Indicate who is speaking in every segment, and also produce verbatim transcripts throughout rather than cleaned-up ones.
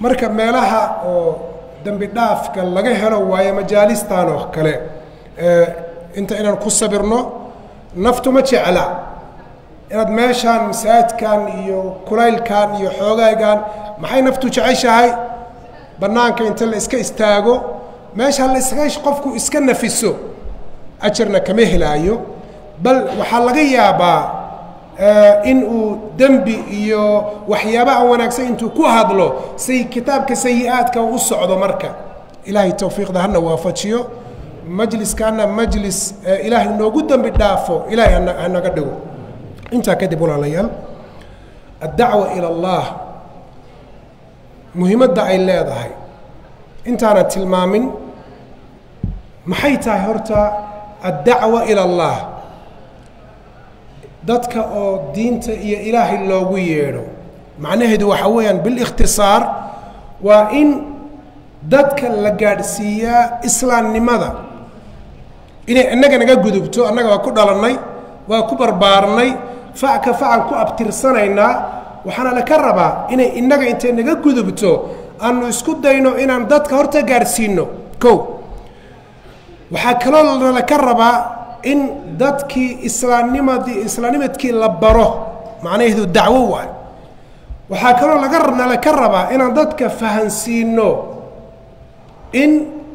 Speaker 1: marka meelaha oo dambi dhaafka laga helo waayo majaalistan oo kale ee inta inaan ku sabirno naftu ma jecla inaad meeshaan masaajidkan iyo kulaylkan iyo xoogaygan maxay naftu jeceshahay banaanka inta la iska istaago meesha la iska qofku iska nafiso ajarna kama helaayo bal waxa laga yaabaa in uu dambi iyo waxyaabaha wanaagsan intuu ku hadlo say kitaabka sayi'aadka u socdo marka ilaahay tawfiiqda hana waafajiyo majliskana majlis ilaahay noogu dambi dhaafo ilaahay hanaga dhigo inta kadib walaalayaal ad-da'wa ila Allah muhiimadda ay leedahay intaana tilmaamin maxay tahay horta ad-da'wa ila Allah dadka oo diinta iyo ilaahay loogu yeedho macnaheedu waxa weeyaan bil ikhtisaar waa in dadka la gaadhsiiyaa islaamnimada inay inaga naga gudubto annaga waa ku dhalanay waa ku barbaarnay facka facan ku abtirsanaynaa waxaana la ka rabaa inay inaga intay naga gudubto aanu isku dayno inaan dadka horta gaadhsiino kow waxaa kaloo la ka rabaa in dadkii islaamnimadii islaamnimadkii la baro macnaheedu dacwo waay waxaa kaloo laga rabnaa la ka rabaa inaan dadka fahansiino in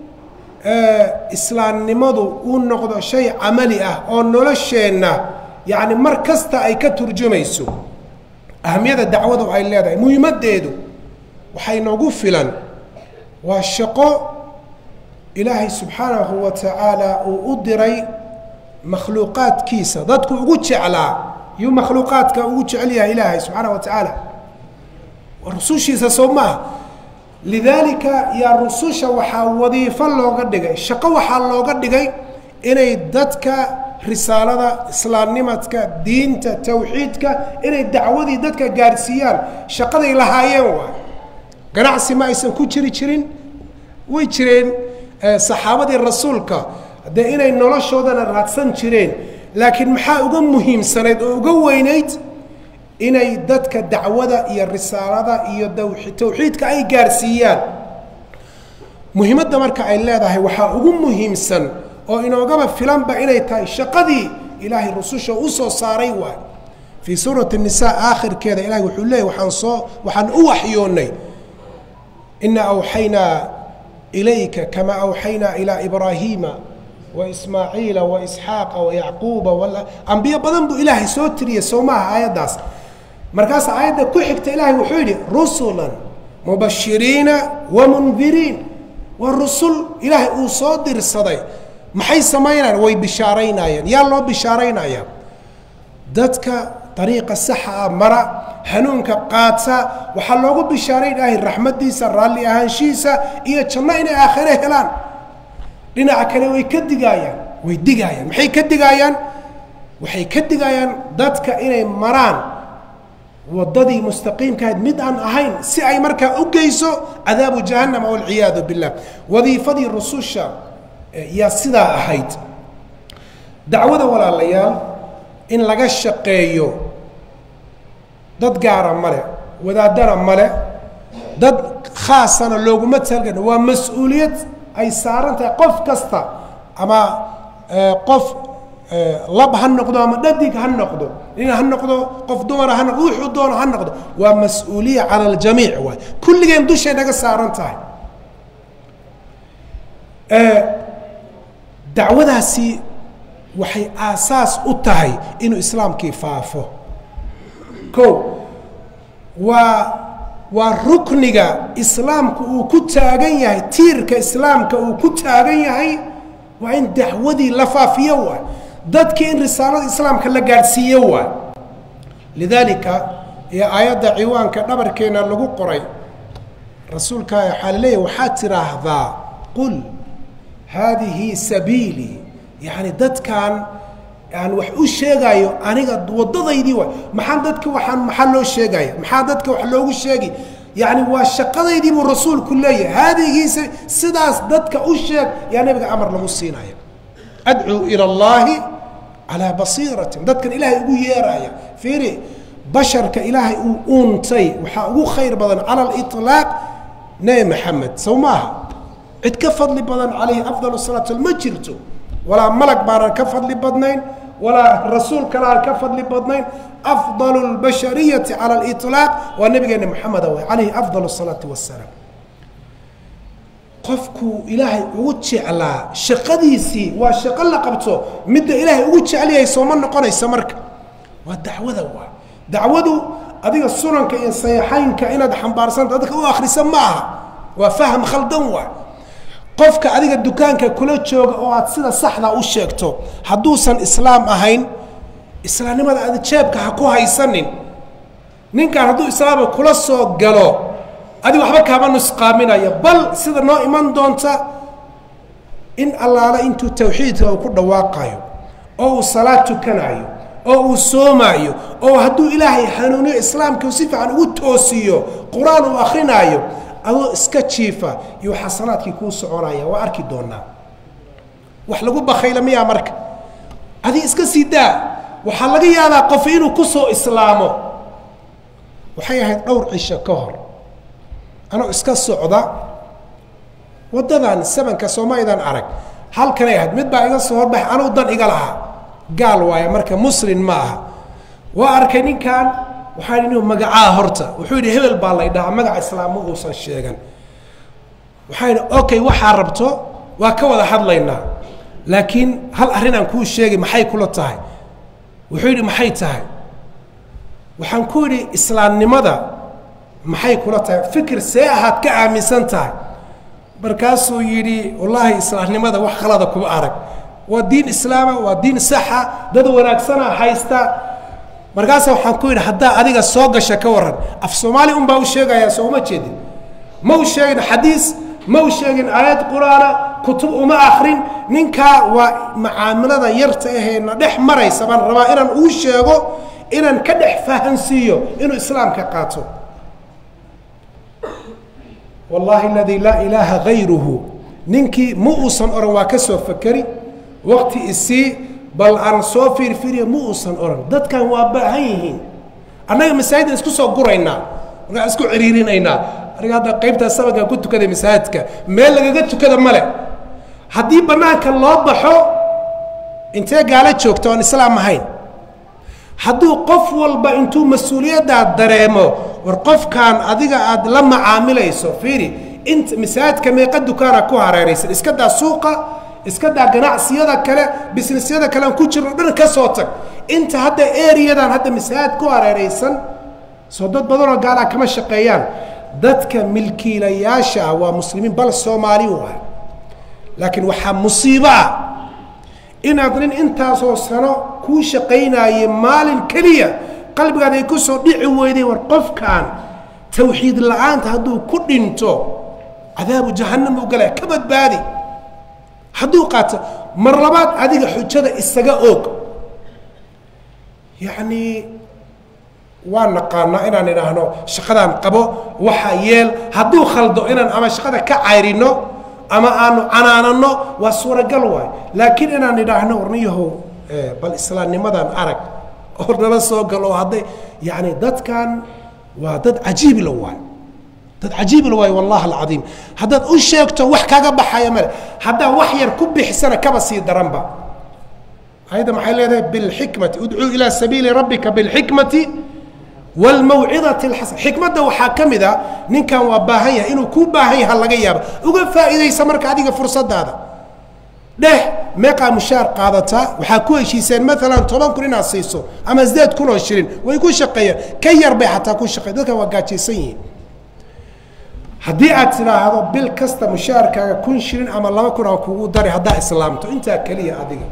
Speaker 1: islaamnimadu uu noqdo shay camali ah oo nolosheenna yacni mar kasta ay ka turjumayso ahamiyada dacwadu ay leedahay muhiimaddeedu waxay noogu filan waa shaqo ilaahay subxaanahu wa tacaala uu u diray makhluuqaadkiisa dadku ugu jeclaa yuu makhluuqaadka ugu jecel yahay ilaahay subxaanahu wa tacaala rusushiisa soo maaha lidaalika yaa rususha waxaa wadiifo looga dhigay shaqo waxaa looga dhigay inay dadka risaalada islaamnimadka diinta tawxiidka inay dacwadii dadka gaadhsiiyaan shaqaday lahaayeen waa ganacsi ma aysan ku jiri jirin way jireen saxaabadii rasuulka dee inay noloshoodana raadsan jireen laakiin maxaa uga muhiimsanayd oo uga weynayd inay dadka dacwada iyo risaalada iyo tawxiidka ay gaarsiiyaan muhiimadda marka ay leedahay waxaa ugu muhiimsan oo inoogaba filanba inay tahay shaqadii ilaahay rususha u soo saaray waay fii suurati الnisaa aakhirkeeda ilahay wuxuu leeyahy waxaan soo waxaan u waxyoonnay ina awxaynaa ilayka kama awxaynaa ilaa ibraahiima وإسماعيل وإسحاق ويعقوب ولا أنبياء بدن بو إلهي سوتري سوماها آيات داس مركز آيات كحكت إلهي وحيدي رسلا مبشرين ومنذرين والرسل إلهي أصادر الصدي محي سماينا وي بشارين آيان يا الله بشارين آيان دتك طريق الصحة مرة هنونك قادسة وحلوغو بشارين آهي الرحمة ديسا الرالي أهانشيسا إيا تشمعين آخره هلان dhinaca kale way ka digayaan way digayaan maxay ka digayaan waxay ka digayaan dadka inay maraan wadadii mustaqiimkaad mid aan ahayn si ay markaa u geyso cadaabu jahannam wal iyad billah wadiifadii rususha ya sida ahayd dacwada walaalayaal in laga shaqeeyo dad gaar male wadaadana male dad khaasana looguma talgan waa mas'uuliyad ay saarantahay qof kasta ama qof lab ha noqdo ama dhadig ha noqdo in ha noqdo qof dumar ha noqdo wuxuu doono ha noqdo waa mas'uuliyad cala aljamiic waay kulligeen dushay naga saaran tahay dacwadaasi waxay aasaas u tahay inuu islaamkii faafo kow waa waa rukniga islaamku uu ku taagan yahay tiirka islaamka uu ku taagan yahay waa in dacwadii la faafiyo waay dadkii in risaalada islaamka la gaadhsiiyo waay lidaalika iyo aayadda ciwaanka dhabarkeena lagu qoray rasuulka waxaa laleeyahy waxaad tiraahdaa qul haadihi sabiilii yacni dadkan aan wax u sheegayo aniga wadadaydii waay maxaan dadka waxaan maxaa loo sheegaya maxaa dadka wax loogu sheegi yani waa shaqadaydii buu rasuulku leeyahay haadigiisa sidaas dadka u sheeg yaa nabiga amar lagu siinaya adcuu ila allahi calaa basiiratin dadkan ilaahay ugu yeeraya fiiri basharka ilaahay uu uuntay waxaa ugu khayr badan cala aliطlaaq nabi maxamed sow maaha cid ka fadli badan calayhi afdal salaatu ma jirto walaa malag baanan ka fadli badnayn walaa rasuul kale aan ka fadli badnayn afdalu lbashariyati cala aliطlaaq waa nabigeena maxameda way calayhi afdal salaatu wassalaam qofku ilaahay ugu jeclaa shaqadiisii waa shaqo la qabto midda ilaahay ugu jecel yahay sooma noqonaysa marka waa dacwada waa dacwadu adiga sunanka iyo saxiixaynka inaad xambaarsan dadka u akhrisa ma aha waa faham khaldan waa qofka adiga dukaanka kula jooga oo aad sida saxda u sheegto hadduusan islaam ahayn islaamnimada aad jeebka ha ku haysanin ninkan hadduu islaamka kula soo galo adi waxba kaama nusqaaminaya bal sida noo iman doonta in allaala intuu tawxiidka uu ku dhawaaqayo oo uu salaad tukanayo oo uu soomaayo oo hadduu ilaahay hanuuniyo islaamka si fiican ugu toosiyo qur-aan uu akrinaayo adoo iska jiifa iyo xasanaadkii kuu soconaya waa arki doonaa wax lagu bakhayla miyaa marka adi iska sii daa waxaa laga yaabaa qof inuu ku soo islaamo waxay ahayd dhowr cisho ka hor anoo iska socda waddadan sabanka soomaalidaan arag halkanay ahayd mid baa iga soo horbax anuu dan iga lahaa gaal waaye marka muslin ma aha waa arkay ninkan waxaa idhi magacaa horta wuxuu yidhi hebel baa lay dhahaa magaca islaamma uusan sheegan waxaa yidhi okay waxaa rabto waa ka wada hadlaynaa laakiin hal arrin aan kuu sheegay maxay kula tahay wuxuu yidhi maxay tahay waxaan ku yidhi islaamnimada maxay kula tahay fikir see ahaad ka aaminsan tahay markaasuu yidhi wallaahi islaamnimada wax khalada kuma arag waa diin islaama waa diin saxa dad wanaagsana haysta markaasa waxaan ku yidhi haddaa adiga soo gasha ka waran af soomaali un baa u sheegayaa soo uma jeedin ma u sheegin xadiis ma u sheegin aayad qur-aana kutub uma akrin ninkaa waa macaamilada yarta ahee na dhex maraysa baan rabaa inaan uu sheego inaan ka dhex fahansiiyo inuu islaamka qaato wallaahi aladii laa ilaaha gayruhu ninkii ma uusan oran waa ka soo fakeri waqti isii bal aan soo fiirfiiriyo ma uusan oran dadkan waa baahan yihiin annaga masaajidda isku soo guraynaa markaan isku ciriirinaynaa aniga hadda qaybtaa sabankaan ku tukaday masaajidka meel lagaga tukada male haddii bannaanka loo baxo intee gaalo joogta oon islaam ahayn hadduu qof walba intuu mas-uuliyaddaa dareemo war qofkan adiga aad la macaamilayso fiiri inta masaajidka meeqa dukaana ku hareeraysan iska daa suuqa iska daa ganacsiyada kale businessyada kale aan ku jirno dhan ka soo tag inta hadda areadan hadda masaajid ku hareeraysan soo dad badanoo gaalaa kama shaqeeyaan dadka milkiilayaasha ah waa muslimiin bal soomaali u ah laakiin waxaa musiibo ah inaad nin intaasoo sano kuu shaqaynaayay maalin keliya qalbigaad ay ku soo dhici weyday war qofkan tawxiid la-aanta hadduu ku dhinto cadaabu jahannam u galaya ka badbaadi hadduu qaato mar labaad adiga xujada isaga og yacni waan naqaanaa inaan idhaahno shaqadaan qabo waxaa yeel hadduu khaldo inaan ama shaqada ka cayrino ama aanu canaanano waa suuragal waay laakiin inaan idhaahno warniyahow bal islaamnimadan arag oo nala soo galo hadday yacni dadkan waa dad cajiib la waay dad cajiib la waay wallahi alcadiim haddaad u sheegto wax kaaga baxaya male haddaa wax yar ku bixisana kaba sii daranba ayadda maxay leedahay bilxikmati udcuu ilaa sabiili rabbika bilxikmati waalmawcidati alxasana xikmadda waxaa ka mid a ninkan waa baahan yahay inuu kuu baahan yaha laga yaaba uga faa'iidaysa marka adiga fursaddaada dheh meeqaa mushaar qaadataa waxaa ku heshiiseen maalan toban kun inaad siiso ama sideed kun oo shilin way ku shaqeeyaan ka yar bay xataa ku shaqeeya dadkan waa gaajaysan yihiin haddii aad tidhaahdo bil kasta mushaarkaaga kun shilin ama laba kun aan kugu dari haddaa islaamto intaa keliya adiga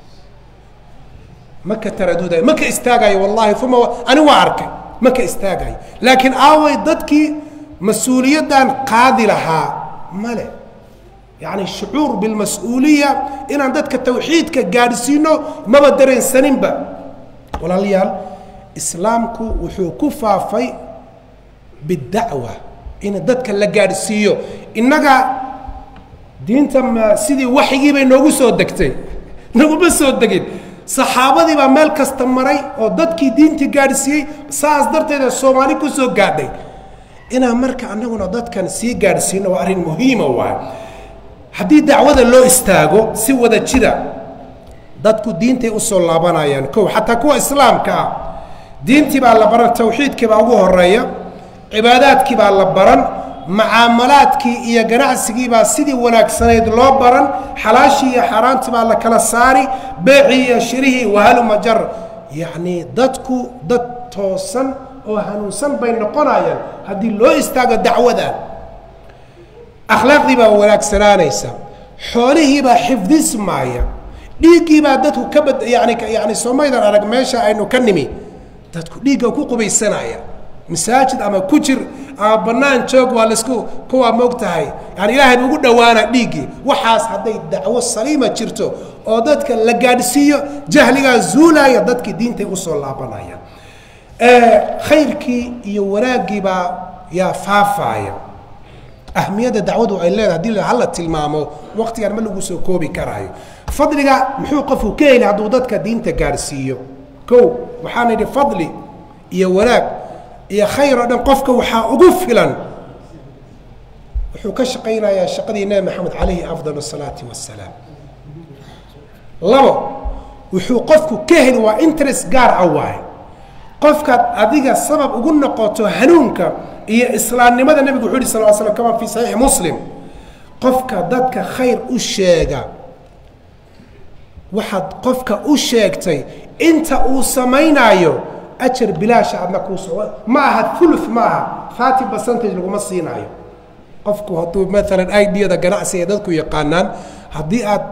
Speaker 1: ma ka taradudayo ma ka istaagayo wallahi uma ani waa arkay ma ka istaagayo laakiin aaway dadkii mas-uuliyaddan qaadi lahaa male yacni shucuur bilmas-uuliya inaan dadka tawxiidka gaadhsiino maba dareensaninba walaalayaal islaamku wuxuu ku faafay bidacwa in dadka la gaadhsiiyo innaga diinta sidii waxyigii bay noogu soo degtay naguma soo degin saxaabadii baa meel kasta maray oo dadkii diintii gaadhsiiyey saas darteeda soomaali ku soo gaadhay inaan marka annaguna dadkan sii gaadhsiino waa arrin muhiima waay haddii dacwada loo istaago si wada jira dadku diintay u soo laabanayaan kow xataa kuwa islaamka ah diintii baa la baran tawxiidkii baa ugu horeeya cibaadaadkii baa la baran macaamalaadkii iyo ganacsigii baa sidii wanaagsanayd loo baran xalaashii iyo xaaraantii baa la kala saari beecii iyo shirihii wahaluma jar yacni dadku dad toosan oo hanuunsan bay noqonayaan haddii loo istaago dacwada akhlaaqdii baa wanaagsanaanaysa xoolihii baa xifdismaaya dhiiggii baa dadku ka bad yani yani soomaydan arag meesha aynu ka nimi dadku dhiigga ku qubaysanaya masaajid ama ku jir ama bannaan joog waa laisku kuwaa moog tahay yani ilaahay ugu dhowaana dhiiggii waxaas hadday dacwo saliima jirto oo dadka la gaadhsiiyo jahligaa zuulaya dadkii diintay usoo laabanayaan khayrkii iyo wanaaggii baa yaa faafaaya ahmiyadda dacwadu ay leedahay haddii hala tilmaamo waqtigan ma lagu soo koobi karaayo fadliga muxuu qofku ka heli hadduu dadka diinta gaadhsiiyo kow waxaan idhi fadli iyo wanaag iyo khayr oo dhan qofka waxaa ugu filan wuxuu ka shaqaynayaa shaqadii nebi maxamed calayhi afdal asalaati wassalaam labo wuxuu qofku ka heli waa interest gaar ah waaye qofkaad adiga sabab ugu noqoto hanuunka iyo islaamnimada nebigu wuxuu yihi sal l slam kama fi saxiixi muslim qofka dadka khayr u sheega waxaad qofka u sheegtay inta uu samaynaayo ajar bilaasha adna kuu soo ma aha ulu ma aha thirty percentage laguma siinaayo qofku hadduu maalan idada ganacsi ay dadku yaqaanaan haddii aad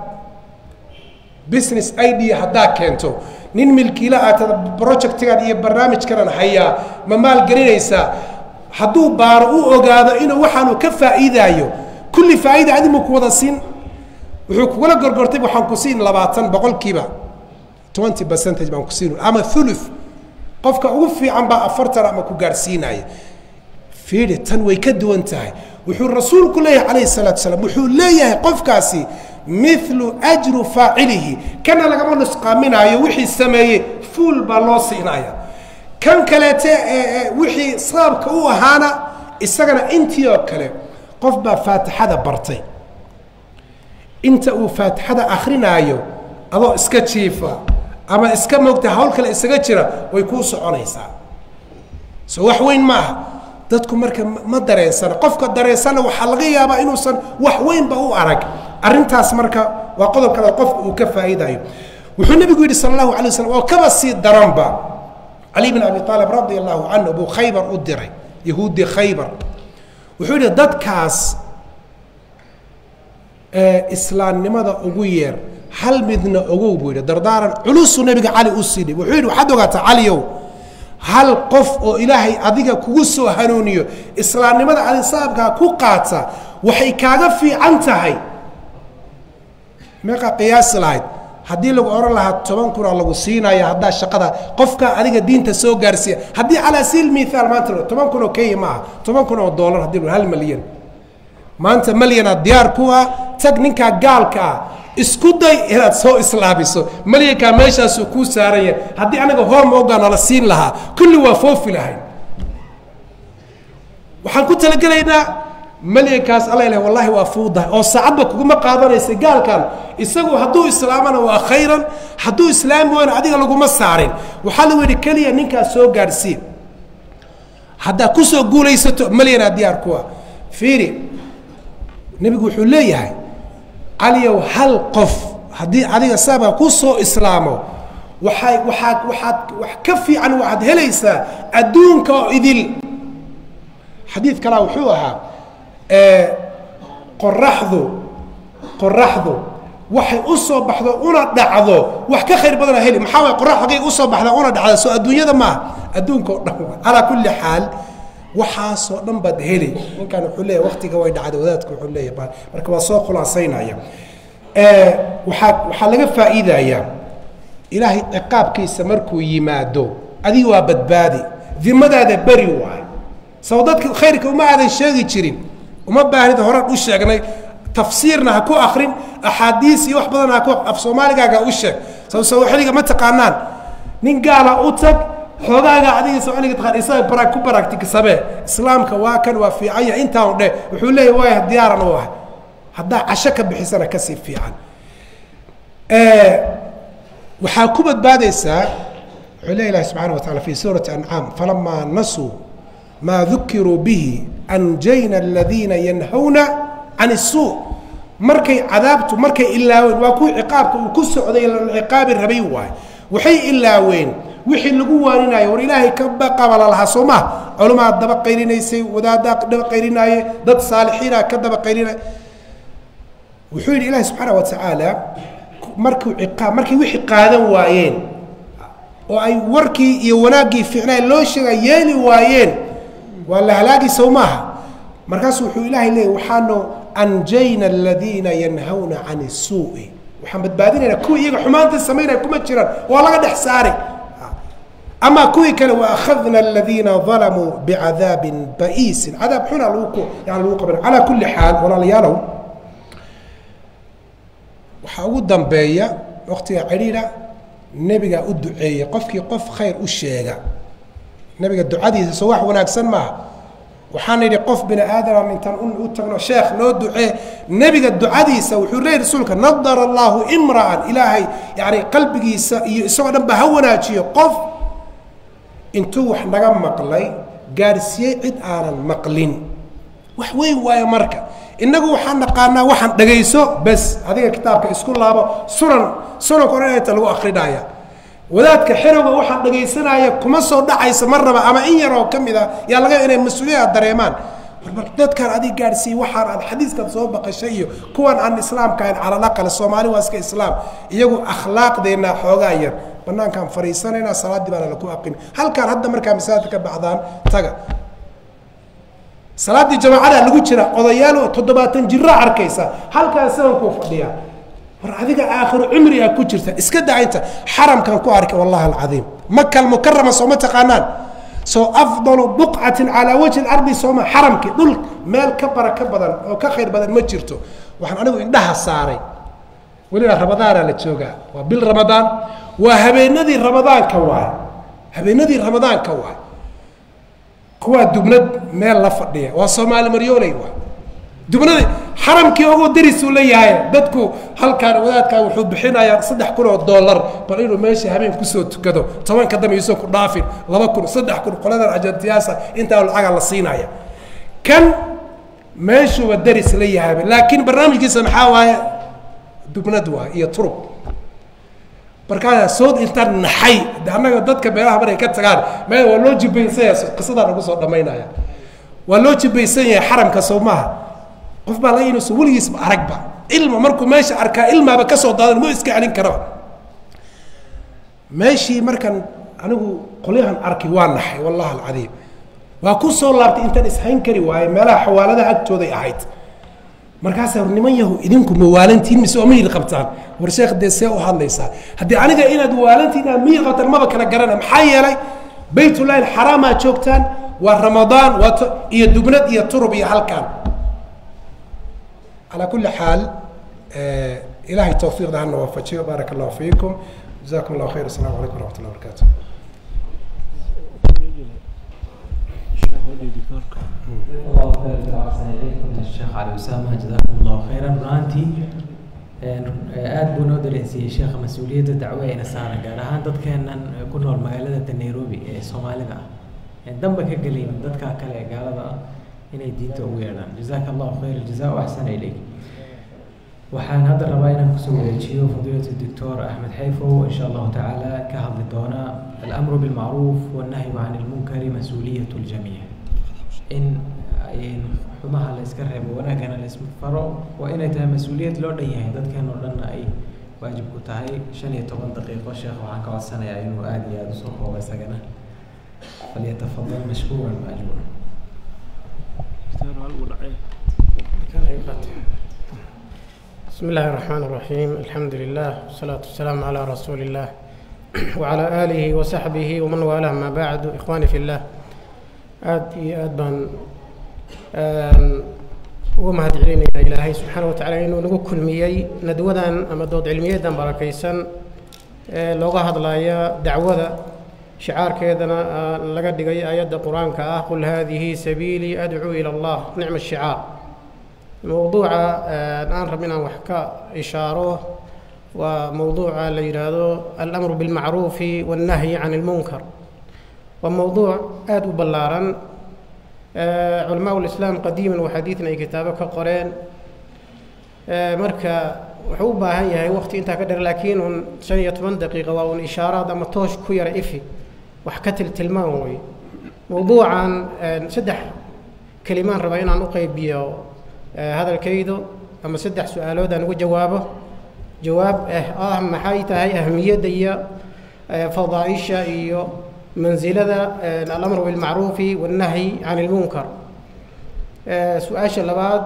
Speaker 1: business idea haddaa keento nin milkiila aad projectigan iyo barnaamijkanan hayaa ma maalgelinaysaa hadduu baaro u ogaado inuu waxaanu ka faa'iidaayo kulli faa'iida adimu ku wada siin wuxuu kugula gorgortay waxaan ku siin labaatan boqolkiiba twenty percentage baan ku siin ama ulu qofka ugu fiican baa afartan ama ku gaadhsiinaya fiiri tan way ka duwan tahay wuxuu rasuulku leeyahay calayhi salaatu wasalaam wuxuu leeyahay qofkaasi milu ajru faacilihi kana lagama nusqaaminaayo wixii sameeyey fuul baa loo siinaya kan kaleete wixii sababka u ahaana isagana intii oo kale qof baa faatixada bartay inta uu faatixada akrinaayo adoo iska jiifa ama iska moogta hawl kale isaga jira way kuu soconaysaa so wax weyn ma aha dadku marka ma dareensana qofka dareensana waxaa laga yaabaa inuusan wax weynba u arag arrintaas marka waa qodob kale qofka uu ka faa'iidayo wuxuu nebigu yidhi sala allahu alay wasalam oo kaba sii daranba cali bin abi aalib radi allahu canhu buu khaybar u diray yahuudi khaybar wuxuu yidhi dadkaas islaamnimada ugu yeer hal midna ogow buu yidhi dardaaran culusuu nebiga cali u siidhay wuxuu yidhi waxaad ogaataa caliyow hal qof oo ilaahay adiga kugu soo hanuuniyo islaamnimada adisaabkaa ku qaata waxay kaaga fiican tahay meeqa qiyaasi lahayd haddii lagu ohan lahaa toban kunaa lagu siinaya haddaa shaqada qofkaa adiga diinta soo gaarsiiya haddii calaa siil miaal maanta toban kun oo kenya maaha toban kun oo dollar haddii hal malyan maanta malyana diyaar ku ah tag ninkaa gaalka ah isku day inaad soo islaabiso malyankaa meeshaasuu kuu saaran yahay haddii anaga hoom ogaa nala siin lahaa kulli waa foofi lahayn waxaan ku talagelaynaa malyankaas alla ilahay wallahi waa fuudahay oo saacadba kuguma qaadanaysa gaalkan isagu hadduu islaamana waa khayran hadduu islaami waana adiga laguma saarin waxaa lagu yidhi keliya ninkaas soo gaadhsiin haddaa kusoo guulaysato malyanaa diyaar ku ah fiiri nebigu wuxuu leeyahay caliyow hal qof haddii adiga saabka ku soo islaamo waxay waxaad waxaad wax ka fiican waxaad helaysaa adduunka oo idil xadiid kalaa wuxuu ahaa qoraxdu qoraxdu waxay u soo baxdo una dhacdo wax ka khayr badana heli maxaa waay qorax hagay u soo baxda una dhacda soo adduunyada maaha adduunka oo dhan calaa kulli xaal waxaasoo dhan baad heli ninkan wuxuu leeyahay waktiga way dhacday wadaadku wuxuu leeyahay marka waa soo khulaasaynaya waxaa waxaa laga faa'iidayaa ilaahay ciqaabkiisa markuu yimaado adiga waa badbaadi dimadaada beri waay saw dadka khayrka uma aadan sheegi jirin uma baahnid horaan u sheegnay tafsiirna ha ku akrin axaadiis iyo wax badan ha ku af soomaaligaaga u sheeg saw sawaaxiliga ma taqaanaan nin gaala u tag xoogaaga adiga Soomaaliga taqaan isaga barak ku baraktika sabe islaamka waa kan waa fiican inta uu dhe wuxuu leeyahay way diyaaran oo ah hadda casho ka bixisana ka sii fiican ee waxa ku badbaadaysaa عليه الله سبحانه وتعالى في سورة أنعام فلما نسوا ما ذكروا به أنجينا الذين ينهون عن السوء مركي عذابته مركي إلا وين وكو عقابك وكسو عذي العقاب الربي واي وحي إلا وين وحي اللقوة لنا يور إلهي كبا قبل الله سوما علماء الدبق قيرنا يسي ودا دبق قيرنا ضد صالحين كدبق قيرنا وحي إلهي سبحانه وتعالى مركي عقاب مركي وحي قادا وايين oo ay warkii iyo wanaagii fiicnaa loo sheegay yeeli waayeen wala halaagi soomaha markaas wuxuu ilaahay leeyahay waxaanu anjayna alladina yanhauna an as-su'i waxaan badbaadinayna kuwa iyaga xumaanta sameynay kuma jiraan waa laga dhex saaray ama kuwii kale waa akhadna alladina zalamu bi'adabin ba'is adab xuna luuku yani luuku bin ala kulli hal wala yaalo waxa ugu dambeeya waqtiga ciriira nabiga u duceeyay qofkii qof khayr u sheega nabiga ducadiisa soo wax wanaagsan ma waxaan yiri qof bini aadam intaan u tagno sheekh loo ducee nabiga ducadiisa wuxuu leeyahay rasuulka nadara allah imra'an ilaahi yaani qalbigiisa iyo isagoo dhan ba ha wanaajiyo qof intuu wax naga maqlay gaarsiiyay cid aanan maqlin wax weyn waayo marka inagu waxaan naqaanaa waxaan dhageyso bas adiga kitaabka isku laabo sunan sunan qoraayta lagu akhrinaya wadaadka xirowga waxaan dhageysanaya kuma soo dhacaysa marnaba ama in yar oo kamida yaa laga inay mas'uuliyad dareemaan marba dadkan adiga gaarsiin waxaan aan xadiiska soo baqashay iyo kuwan aan islaamka aan ala laqal Soomaali waa iska islaam iyagu akhlaaqdeena xoogaa yar banaankan fariisanayna salaadii baa la ku aqin halkan hadda markaa masaajidka bacdaan taga salaadii jamaacada lagu jira odayaal toddobaatan jira arkaysa halka sawan ku fadhiya war adiga aakhir umriga ku jirta iska daayta xaramkan ku arkay wallahi alazim makka almukarrama soo ma taqaanaan soo afdalu buq'atin ala wajhi al-ard soo xaramki dul meel ka baraka badan oo ka khayr badan ma jirto waxaan anigu indhaha saaray waliba ramadaan la jooga waa bil ramadaan waa habeenadii ramadaan ka waa habeenadii ramadaan ka waa kuwa dubnad meel la fadhiya waa Soomaali maryoolay waa dubnad xaramkii ugu diris uu leeyahay dadku halkaan wadaadka wuxuu bixinayaa saddex kun oo dollar bal inuu meesha habeen ku soo tukado toban ka dambeeyso ku dhaafin laba kun saddex kun qolada ajantiyaasa inta lacag la siinaya kan meeshu waa diris leeyahay laakiin barnaamijkiisa maxaa waaye dubnad waa iyo turub markaa sood inta naxay anaga dadka beelaha baray ka tagaan meel waa loo jibaysan qisada lagu soo dhameynaya waa loo jibaysan yahay xaramka Soomaha qof baa la inuu soo waligiis aragba ilma markuu meesha arkaa ilmaaba ka soo daadan ma iska celin karo meeshii markan anigu qoliyahan arki waa naxay wallahi alazim waa ku soo laabtay inta ishayn kari waay meelaha xawaalada agtooda ahayd markaas niman yahu idinku mawaalantiin mise oo miyir qabtaan war sheekh deesay oo hadlaysa hadii aniga inaad waalantiin miyir qabtaan ma kala garana maxay yeelay baytullahi harama joogtaan waa ramadaan waa iyo dubnad iyo turub iyo halkan ala kulli xaal ilaahi tawfiiq dahna wafajiyo barakallahu fiikum jazakum allah khayr assalamu alaykum wa rahmatullahi wa barakatuh
Speaker 2: الله خير الأحسن إليكم الشيخ علي أسامة جزاكم الله خيرا رانتي aad buu noo dareensiiyey sheekha mas'uuliyadda dacwo ee saaran gaar ahaan dadkeenan ku nool magaalada Nairobi ee Soomaalida ah damba ka galin dadka kale ee gaalada ah inay diinta ugu yeedhaan jazakallahu khayr aljazaa wa ahsana ilayk waxaan hadda rabaa inaan kusoo wareejiyo fadiilada doctor Ahmed Xayfow insha Allah taala ka hadli doona al-amru bil ma'ruf wan nahyu 'anil munkari mas'uuliyatu al-jami' in xumaha la iska reebo wanaagana la isma faro waa inay tahay mas'uuliyad loo dhan yahay dadkan oo dhan ay waajib ku tahay shan iyo toban daqiiqo sheekh waxaan ka codsanayaa inuu aad iyo aad u soo koobo isagana falyatafaddal mashkuuran maajuuran
Speaker 3: بسم الله الرحمن الرحيم الحمد لله والصلاة والسلام على رسول الله وعلى آله وصحبه ومن والاه ما بعد إخواني في الله aad iyo aad baan ugu mahadcelinayaa ilaahay subxaana wa tacaala inuu nagu kulmiyey nadwadan ama dood cilmiyeedan barakaysan ee looga hadlaya dacwada shicaarkeedana laga dhigay aayadda qur-aanka ah qul haadihi sabiilii adcuu ila allah nicma shicaar mowduuca aan rab inaan wax ka ishaaro waa mowduuca la yidhaahdo alamru bilmacruufi wannahyi can ilmunkar waa mowduuc aada u ballaaran culamaa ulislaam qadiiman wa xadiidan ay kitaabo ka qoreen marka wuxuu u baahan yahay waqti intaa ka dheer laakiin un shan iyo toban daqiiqa waa un ishaaraad ama toosh ku yara ifi wax ka tiltilmaan wey mowduucan saddex kelimaan raba inaan u qaybiyo hadalkaydu ama saddex su-aalood aan uga jawaabo jawaab ah maxay tahay ahmiyadda iyo fadaaisha iyo mansilada alamru bilmacruufi wannahyi can ilmunkar su-aasha labaad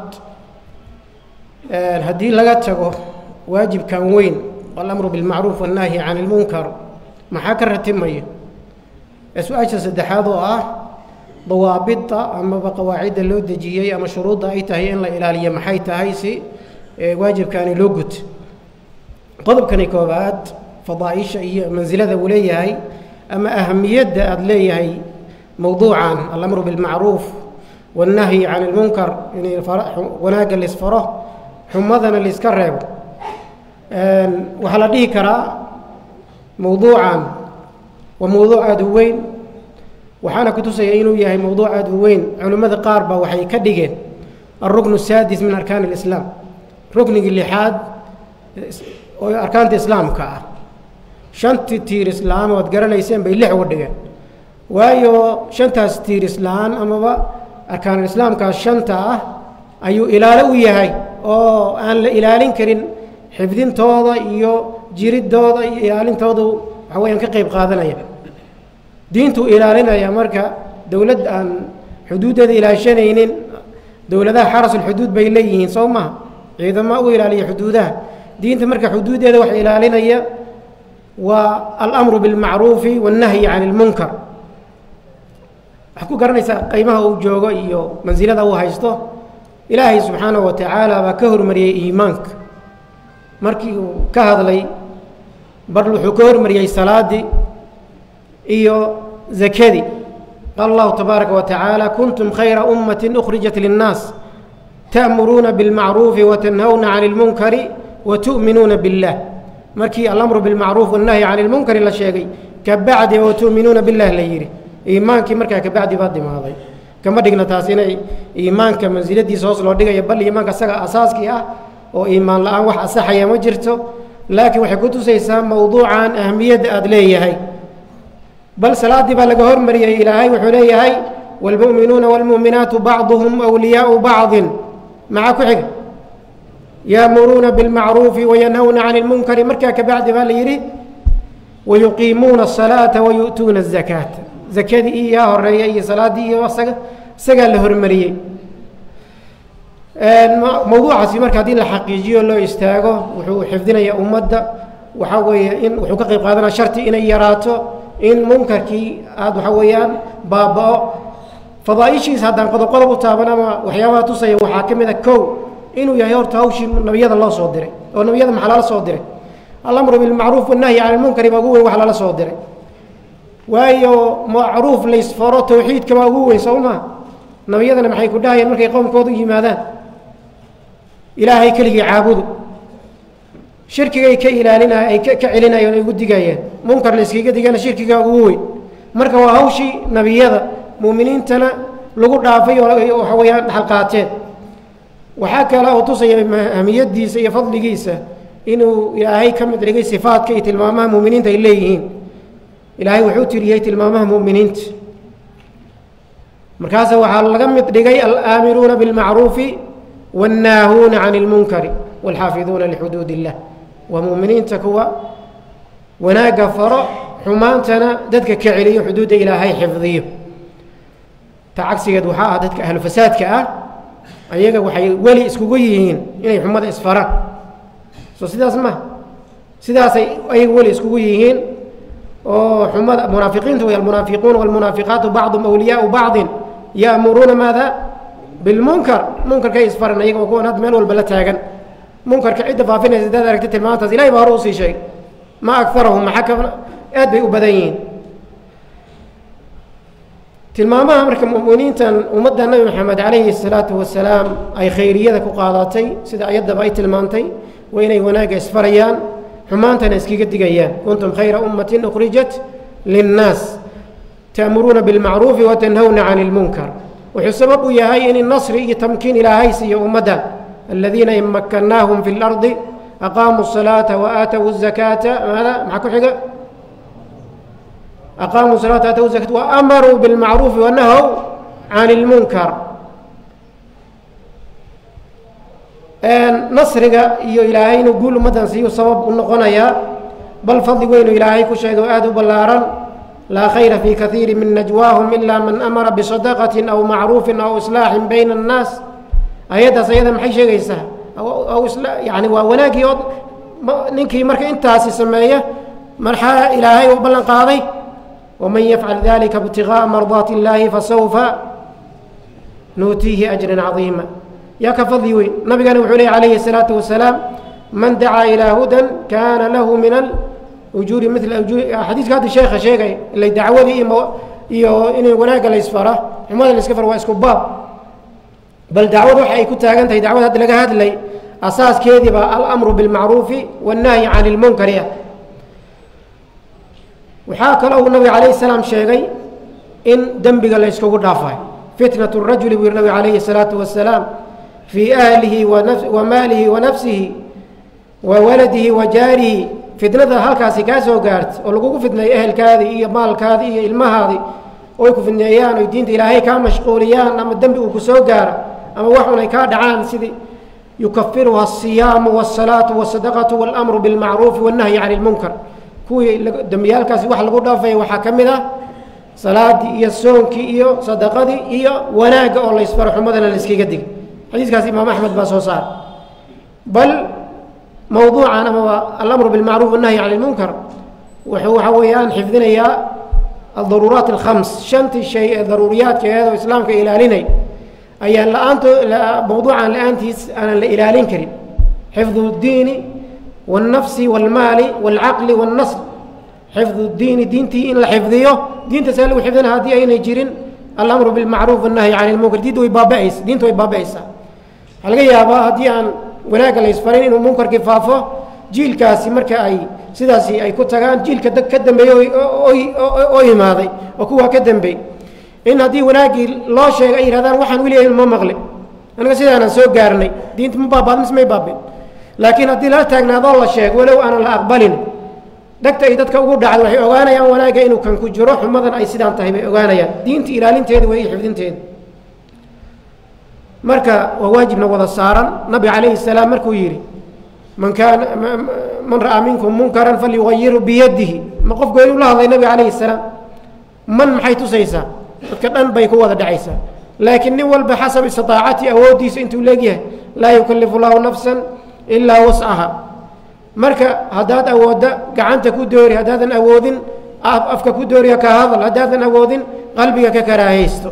Speaker 3: haddii laga tago waajibkan weyn alamru bilmacruuf wannahyi can ilmunkar maxaa ka ratimaya su-aasha saddexaad oo ah dawaabita amaba qawaacidda loo dejiyey ama shuruudda ay tahay in la ilaaliyo maxay tahay si waajibkaani loo guto qodobkani koobaad fadaaisha iyo mansilada uu leeyahay ama ahamiyadda aada leeyahay mowduucan alamru bilmacruuf wannahyi can ilmunkar in wanaagga laisfaro xumadana laiska reebo waxaa la dhihi karaa mowduucan waa mowduuc aada u weyn waxaana ku tusaya inuu yahay mowduuc aada u weyn culimmada qaar ba waxay ka dhigeen alruknu saadis min arkaan alislaam ruknigii lixaad oo arkaanta islaamka ah shantii tiir islaam oad garanayseen bay lix uga dhigeen waayo shantaas tiir islaan amaba arkaanulislaamkaas shanta ah ayuu ilaalo u yahay oo aan la ilaalin karin xifdintooda iyo jiridooda iyo ilaalintoodu waxa weyaan ka qayb qaadanaya diintuu ilaalinaya marka dowlad aan xuduuddeeda ilaashanaynin dowladaha xarasulxuduud bay leeyihiin soo maha ciidama u ilaaliya xuduudaha diinta marka xuduuddeeda wax ilaalinaya waa alamru bilmacruufi wannahyi can ilmunkar waxaad ku garanaysaa qiimaha uu joogo iyo mansilada uu haysto ilaahay subxaanahu wa tacaala baa ka hormariyey iimaanka markii uu ka hadlay bar wuxuu ka hormariyey salaadii iyo zakadii qaala allahu tabaaraka wa tacaala kuntum khayra ummatin ukhrijat linnaas ta'muruuna bilmacruufi watanhawna cani ilmunkari watu'minuuna billah markii alamru bilmacruuf wannahyi can ilmunkari la sheegay kabacdi watu'minuuna billah la yidhi iimaankii markaa kabacdi baa dimaaday kama dhigna taas inay iimaanka mansiladiisa hoos loo dhigayo bal iimaanka isaga asaaskii ah oo iimaan la-aan wax asaxaya ma jirto laakiin waxay ku tusaysaa mowduucan ahmiyadda aada leeyahay bal salaaddii baa laga hormariyey ilaahay wuxuu leeyahay waalmu'minuuna waalmu'minaatu bacduhum wliyaau bacdin maxaa ku xiga yaamuruuna bilmacruufi wayanhawna cani ilmunkari markaa kabacdi baa la yidhi wayuqiimuuna asalaata wayu'tuuna azakaata zakadii iyo yaa horeeya iyo salaaddii iyo isaga isagaa la hormariyey mowduucaasi marka haddii la xaqiijiyo loo istaago wuxuu xifdinaya ummadda waxaa weeye in wuxuu ka qayb qaadanaya sharti inay yaraato in munkarkii aada waxa weeyaan baaba-o fadaaishiisa haddaan qodob qodob u taaban ama waxyaabaha tusaya waxaa ka mid a kow inuu yahay horta hawshii nabiyada loo soo diray oo nabiyada maxaa lala soo diray alamru bilmacruuf wannahyi cani ilmunkari baa ugu weyn wax lala soo diray waayo macruuf laysfaro tawxiidka baa ugu weyn soo maa nabiyadana maxay ku dhahayeen markay qowmkooda u yimaadaan ilaahay keligii caabudu shirkigay ka ilaalinay ay ka celinayeen ay ugu digayeen munkar la iskaga digana shirkigaa ugu weyn marka waa hawshii nabiyada mu'miniintana lagu dhaafay oo waxa weeyaan dhaxal qaateen waxaa kale oo tusaya ahmiyadiisa iyo fadligiisa inuu ilaahay ka mid dhigay sifaadka iyo tilmaamaha mu'miniinta ay leeyihiin ilaahay wuxuu tiriyey tilmaamaha mu'miniinta markaasa waxaa laga mid dhigay alaamiruuna bilmacruufi wannaahuuna cani ilmunkari waalxaafiduuna lixuduud illah waa mu'miniinta kuwa wanaagga faro xumaantana dadka ka celiyo xuduudda ilaahay xifdiyo ta cagsigeed waxaa ah dadka ahlu fasaadka ah ayaga waxay weli iskugu yihiin inay xumada isfaraan soo sidaas ma sidaasay ayaga weli iskugu yihiin oo xumada munaafiqiinta way almunaafiquuna walmunaafiqaatu bacdum awliyaau bacdin ya'muruuna maada bilmunkar munkarkay isfaran ayaga oo kuwan had meel walba la taagan munkarka cidda faafinaysa hadaad aragta tilmaantaas ilahay baa hore usii sheegay ma akarahum maxaa ka aad bay u badan yihiin tilmaamaha marka mu'miniintan ummadda nabi maxamed calayhi salaatu wasalaam ay khayriyada ku qaadatay sida ayaddaba ay tilmaantay waa inay wanaagga isfarayaan xumaantana iskaga digayaan kuntum khayra ummatin ukhrijat linnaas ta'muruuna bilmacruufi watanhawna cani ilmunkar wuxuu sabab u yahay in nasri iyo tamkiin ilaahay siiyo ummadda aladiina in makkannaahum fi lardi aqaamuu الصalaata waaatawu الzakaata maada maxaa ku xiga aqaamuu الصalaata aatawu الzakaata waamaruu bilmacruufi wanahow can ilmunkar nasriga iyo ilaahay inuu guul ummaddan siiyu sabab u noqonayaa bal fadli weynu ilaahay ku sheegay oo aada u ballaaran laa khayra fii kaiiri min najwaahum ilaa man amara bisadaqatin aw macruufin aw islaaxin bayna annaas ayaddaas ayada maxay sheegaysaa aw yani waa wanaaggii oo ninkii marka intaasi sameeya maxaa ilaahay u ballan qaaday waman yafcal dalika ibtigaaa mardaati illaahi fasawfa nuutiihi ajran cadiima yaa ka fadli weyn nabigana wuxuu leey calayhi الsalaatu wasalaam man dacaa ilaa hudan kaana lahu min alujuuri mila xadiiska hadda sheekha sheegay ila dacwadii iyo in wanaagga la isfara xumada la iska fara waa isku baab bal dacwad waxa ay ku taagan tahay dacwad hadda laga hadlay asaaskeedii baa alamru bilmacruufi wاnnahyi can ilmunkari ah waxaa kaloo uu nabiga calayh salaam sheegay in dembiga la yskugu dhaafayo fitnat rajuli buu yihi nabiga calayhi الsalaatu wasalaam fii ahlihi wa maalihi wa nafsihi wa waladihi wa jaarihi fitnada halkaasi kaa soo gaarta oo lagugu fidneeyo ehelkaadii iyo maalkaadii iyo ilmahaadii oy ku fidneeyaan oy diinta ilaahay kaa mashquuliyaan ama dembi uu ku soo gaaro ama waxun ay kaa dhacaan sidii yukafiruha الsiyaamu wالsalaatu wالsadaqatu wاlamru biاlmacruufi wالnahyi can ilmunkar kuwii dembiyaalkaasi wax lagu dhaafaya waxaa ka mid ah salaadii iyo soonkii iyo sadaqadii iyo wanaagga oo la ysfaro xumadana la iskaga dig xadiiskaas imaam axmed baa soo saar bal mowduucan ama alamru bilmacruuf wannahyi can ilmunkar wuxuu waxa weeyaan xifdinayaa aldaruuraat alkhams shantii shay ee daruuriyaadkeeda oo islaamka ilaalinay ayaa la-aanto mowduucan la-aantiis aanan la ilaalin karin xifdu اdiini wاlnafsi wاlmaali wاlcaqli wاlnasl xifdu diini diintii in la xifdiyo diinta see lagu xifdina haddii aynay jirin alamru bilmacruuf wannahyi can ilmunkar diinta way baaba-aysa diinta way baaba-aysaa waxaa laga yaabaa haddii aan wanaagga la isfarin inuu munkarkii faafo jiilkaasi marka ay sidaasi ay ku tagaan jiilka da ka dambeeyey oo imaaday oo kuwaa ka dambeey in haddii wanaaggii loo sheegay ay yihahdaan waxaan weligayn ma maqli aniga sidaanaan soo gaarnay diinta ma baabaad mise may baabin laakiin haddii lala taagnaadoo la sheego walow aanan la aqbalin dhagta ay dadka ugu dhacday waxay ogaanayaan wanaagga inuu kan ku jiro xumadan ay sidaan tahay bay ogaanayaan diinta ilaalinteeda wey iyo xifdinteeda marka waa waajibna wada saaran nabi calayhi salaam markuu yidhi man kaana man ra'aa minkum munkaran falyugayiru biyadihi ma qof gooni ula hadlay nabi calayhi salaam man maxay tusaysaa dadka dhan bay ku wada dhacaysaa laakiin nin walba xasab istiaacati awooddiisa intuu leegyahay laa yukalifu llahu nafsan ilaa wascaha marka haddaad awoodda gacanta ku doori haddaadan awoodin afka ku dooriya ka hadal haddaadan awoodin qalbiga ka karaahaysto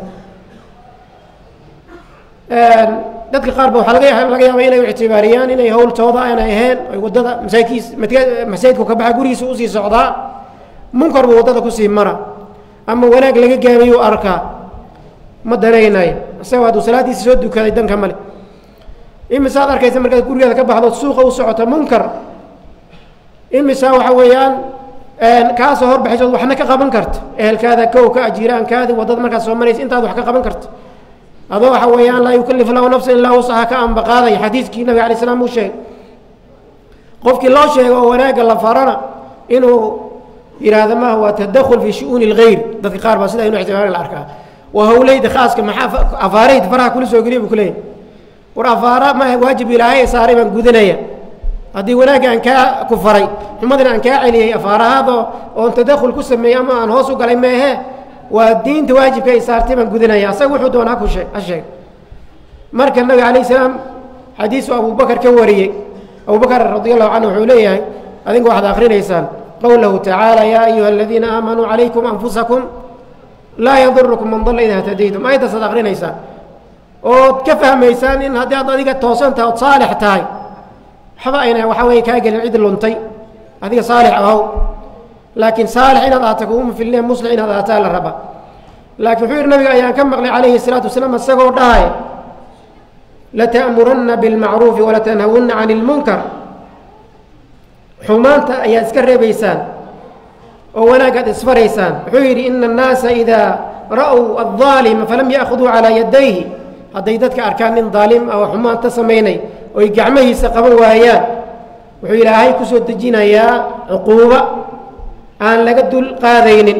Speaker 3: dadka qaar ba waxaa laga laga yaaba inay u ictibaariyaan inay howltooda aanay ahayn oy waddada masaakiis masaajidku ka baxa gurigiisa usii socdaa munkar buu waddada kusii mara ama wanaag laga gaabiyuu arkaa ma danaynayo isagoo hadduu salaaddiisa soo dukaday danka male imisaad arkaysa markaad gurigeeda ka baxdood suuqa u socota munkar imisa waxa weeyaan kaasoo horbaxaysood waxna ka qaban karta ehelkaada kow ka ajiraankaadi waddada markaad soo maraysa intaad wax ka qaban karta adoo waxa weeyaan laa yukalifu lahu nafsan ilaa wasaha ka ambaqaadaya xadiiskii nabig alay slam uu sheegay qofkii loo sheego oo wanaagga la farana inuu yidhaahdo maaha waa tadakhul fii shu-uuni اlgayr dadka qaar baa sidaa inu ictibaari la arkaa waa hawleyda khaaska maxaa afaarayda faraha kula soo geliya buu ku leeyahy war afaara ma waajib ilaahay saaray baan gudanaya haddii wanaagga aan kaa ku faray xumadina aan kaa celiyey afaarahaadoo oon tadakhul ku sameeyey ama aan hoos u galay meehe waa diinta waajibka ay saartay baan gudanaya asaga wuxuu doona haku shee ha sheeg marka nabiga calayh salaam xadiisu abubakar ka wariyey abubakar radi allahu canhu wuxuu leeyahay adinka waxaad akrinaysaan qowlahu tacaala yaa ayuha aladiina aamanuu calaykum anfusakum laa yadurukum man dalla idaa htadaytum ayadaasaad akrinaysaan ood ka fahmaysaan in haddii aad adiga toosan tahay ood saalix tahay waxba ayna waxaa weeye kaa gelin cid luntay adiga saalix ahow laakiin saalix inaad aata kuguma filne muslix inaad aataa la raba laakiin wuxuu yidhi nabiga ayaan ka maqlay calayhi الsalaatu wasalaam isagoo dhahay lata'muranna biاlmacruufi walatanhawunna can اlmunkar xumaanta ayaad iska reebaysaan oo wanaagaad isfaraysaan wuxuu yidhi ina الnaasa idaa ra'w الظaalima falam ya'khuduu calىa yadayhi hadday dadka arkaan nin daalim ah oo xumaanta samaynay oy gacmahiisa qaban waayaan wuxuu ilaahay ku soo dejinayaa cuquubo aan laga dul qaadaynin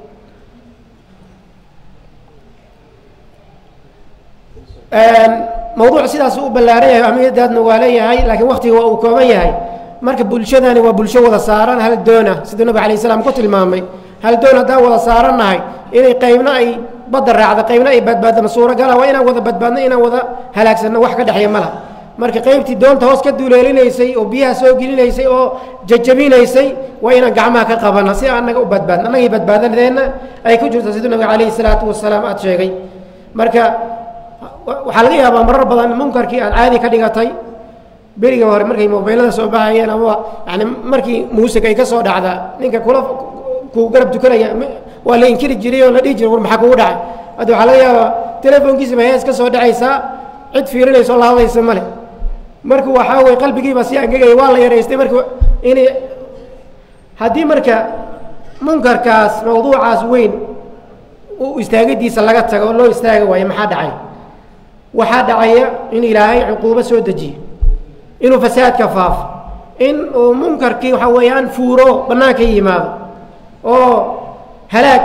Speaker 3: mawduuc sidaas u ballaaran yahay ahmiyadaadna waa leeyahay laakiin waktiga waa uu kooban yahay marka bulshadani waa bulsho wada saaran hal doona siduu nabig alayh salaam ku tilmaamay hal doon haddaan wada saarannahay inay qaybna ay badda raacda qaybna ay badbaadda ma suuragala waa inaan wada badbaadno inaan wada halaagsanno wax ka dhexeeya ma laha marka qaybtii doonta hoos ka duuleelinaysay oo biyaha soo gelinaysay oo jajabinaysay waa inaan gacmaha ka qabanna si annaga u badbaadno annagii badbaadadeenna ay ku jirto siduu nabiga calayhi salaatu wasalaam aada sheegay marka waxaa laga yaabaa marar badan munkarkii aad caadi ka dhigatay beriga hore markay mobaylada soo baxayeen ama yani markii muusig ay ka soo dhacda ninka kula kuu garab tukanaya waa la inkiri jiray oo la dhihi jiray war maxaa kugu dhacay hadda waxaa laga yaabaa telefoonkiisaba hees ka soo dhacaysaa cid fiirinayso la hadlaysa male marka waxaa weye qalbigiibaa si angegaya waa la yaraystay marka inay haddii marka munkarkaas mawduucaas weyn u istaagidiisa laga tago oo loo istaaga waayo maxaa dhacay waxaa dhacaya in ilaahay cuquubo soo dejiyo inuu fasaadka faafo in uu munkarkii waxaa weeyaan fuuro bannaanka yimaado oo halaag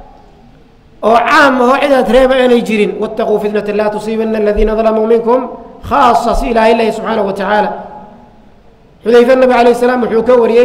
Speaker 3: oo caam ahoo cidaad reeba aanay jirin waataquu fitnata laa tusiibana aladiina dalamuu minkum khaasa si ilaahay leeyahy subxaanahu wa tacaala xudayfa nabi alayh salaam wuxuu ka wariyey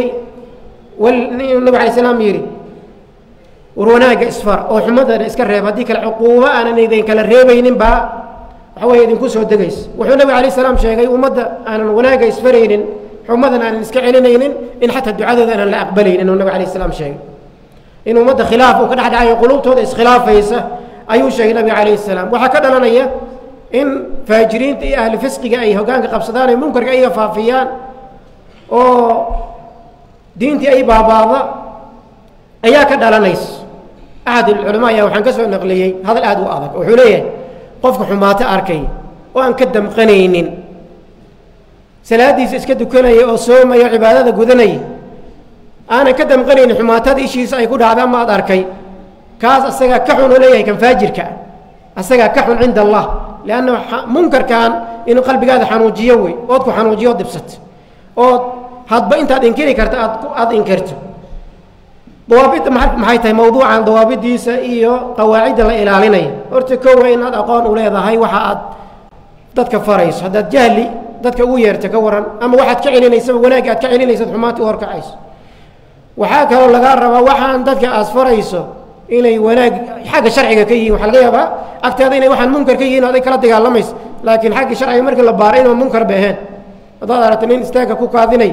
Speaker 3: nabi alay salaam yidhi war wanaagga isfar oo xumadana iska reeb haddii kale cuquubo aanan idin kala reebaynin baa waxa weeye idinku soo degaysa wuxuu nabi alayh salaam sheegay ummadda aanan wanaagga isfaraynin xumadan aanan iska celinaynin in xataa ducadooda aanan la aqbalaynin oo nabi alayh salaam sheegay in ummadda khilaaf uu ka dhex dhacayo qulubtooda iskhilaafaysa ayuu sheegay nabiga calayhi salaam waxaa ka dhalanaya in faajiriinta iyo ahli fisqiga ay hoggaanka qabsadaan ay munkarka ayaga faafiyaan oo diintii ay baabaada ayaa ka dhalanaysa axad alculamaa ayaa waxaan ka soo naqliyey hadal aad u adag wuxuu leeyahay qofka xumaato arkay oo aan ka damqanaynin salaadiisa iska dukanaya oo soomaya cibaadada gudanaya aanan ka damqanaynin xumaatada ishiisa ay ku dhacda ma ad arkay kaas asagaa ka xun oo leeyahay kan faajirka asagaa ka xun cinda allah lianna munkarkan inuu qalbigaada xanuujiyo wey ood ku xanuujiyo od dibsato ood hadba intaad inkiri karta aad aada inkirto dawaabidda maxay tahay mawduucan dawaabidiisa iyo qawaacidda la ilaalinaya horta kow waa inaad aqoon u leedahay waxa aad dadka farayso haddaad jahli dadka ugu yeerta ka waran ama waxaad ka celinaysaba wanaagga aad ka celinaysad xumaantii u horkacayso waxaa kaloo lagaa rabaa waxaan dadka aad farayso inay wanaag xagga sharciga ka yihiin waxaa laga yaabaa agteeda inay waxaan munkar ka yihiin o aday kala dagaalamayso laakiin xagga sharciga markii la baaray inuu munkar ba ahayn haddaad aragta nin istaagga ku kaadinay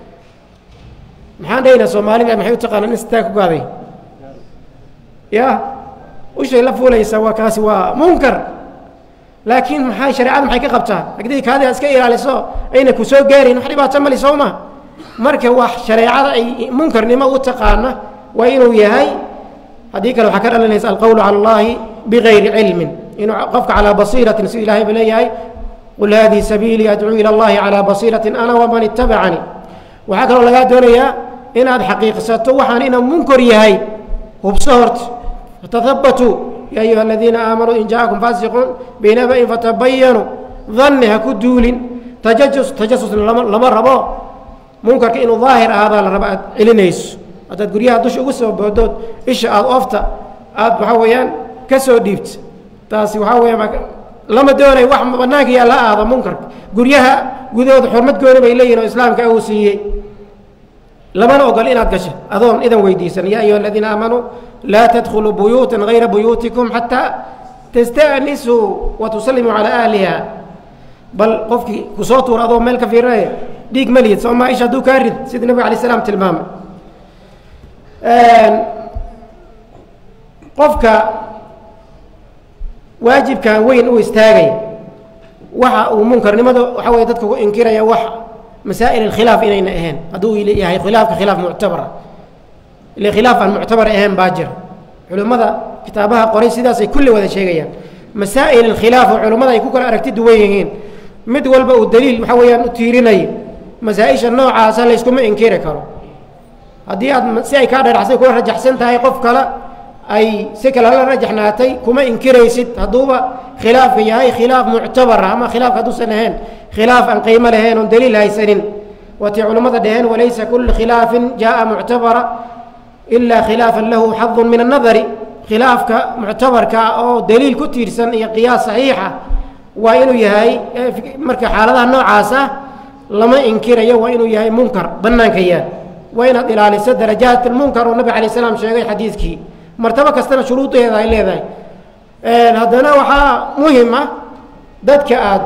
Speaker 3: maxaan dhahaynaa soomaalida maxay u taqaanaa nin istaag ku kaaday ya ushay la fuulaysa waa kaasi waa munkar laakiin maxay shareecada maxay ka qabtaa haddii kaadiga iska ilaaliso ayna ku soo gaarin wax dhibaato mali soo ma marka wax shareecada ay munkarnimo u taqaana waa inuu yahay haddii kale waxaa ka dhalanaysa alqowlu cala allahi bigayri cilmin inuu qofka calaa basiiratin si ilaahay ba leeyahay qul hadihi sabiilii adcuu ila allahi calaa basiiratin ana waman ittabacanii waxaa kaloo lagaa doonayaa inaad xaqiiqsato waxaan inuu munkar yahay hubso horta fatahbatuu ya ayuha aladiina aamanuu in jaakum faasiqun binaba'in fatabayanuu danni ha ku duulin tajajus tajasusna lama lama rabo munkarka inuu daahir ahaadaa la raba aad celinayso haddaad guryaha dusha ugu soo boodood isha aada ofta aada waxaa weeyaan ka soo dhiibta taasi waxaa weeyaan lama doonayo wax bannaanka yaa la aado munkarka guryaha gudahooda xurmad gooni bay leeyihin oo islaamka uu siiyey lamana ogol inaad gasho adoon idan weydiisan yaa ayuha aladiina aamanuu laa tadkhuluu buyuutan hayra buyuutikum xataa tasta'nisuu wa tusallimuu calaa ahliha bal qofkii kusoo tuura adoo meel ka fiirinaya dhiig ma lihid soomaa isha hadduu kaa rid sida nabiga alay salaam tilmaamay qofka waajibkan weyn u istaagay waxa uu munkarnimada waxa wey dadka ku inkiraya wax masaa'il alkhilaaf inayna ahayn hadduu yahay khilaafka khilaaf muctabara ile khilaaf aan muctabar ahayn baa jira culimmada kitaabaha qoray sidaasay kulli wada sheegayaan masaa'il alkhilaaf oo culummada ay ku kala aragti duwan yihiin mid walba uu daliil waxa weeyaan u tiirinayo masaa-isha noocaasa layskuma inkiri karo haddii aad si ay kaa dharaxsay kula rajaxsan tahay qof kale ay si kale la rajaxnaatay kuma inkiraysid hadduuba khilaafka yahay khilaaf muctabara ama khilaafka hadduusan ahayn khilaaf aan qiimo lahayn oon daliil haysanin waatii culummada dhaheen walaysa kullu khilaafin jaa muctabara ilaa khilaafan lahu xadun min annadari khilaafka muctabarka oo daliil ku tiirsan iyo qiyaas saxiixa waa inuu yahay marka xaaladaha noocaas ah lama inkirayo waa inuu yahay munkar bannaanka yaal waa inaad ilaaliso darajaat almunkar oo nabi calayh salaam sheegay xadiidkii martabo kastana shuruudeeda ay leedahay haddana waxaa muhim ah dadka aad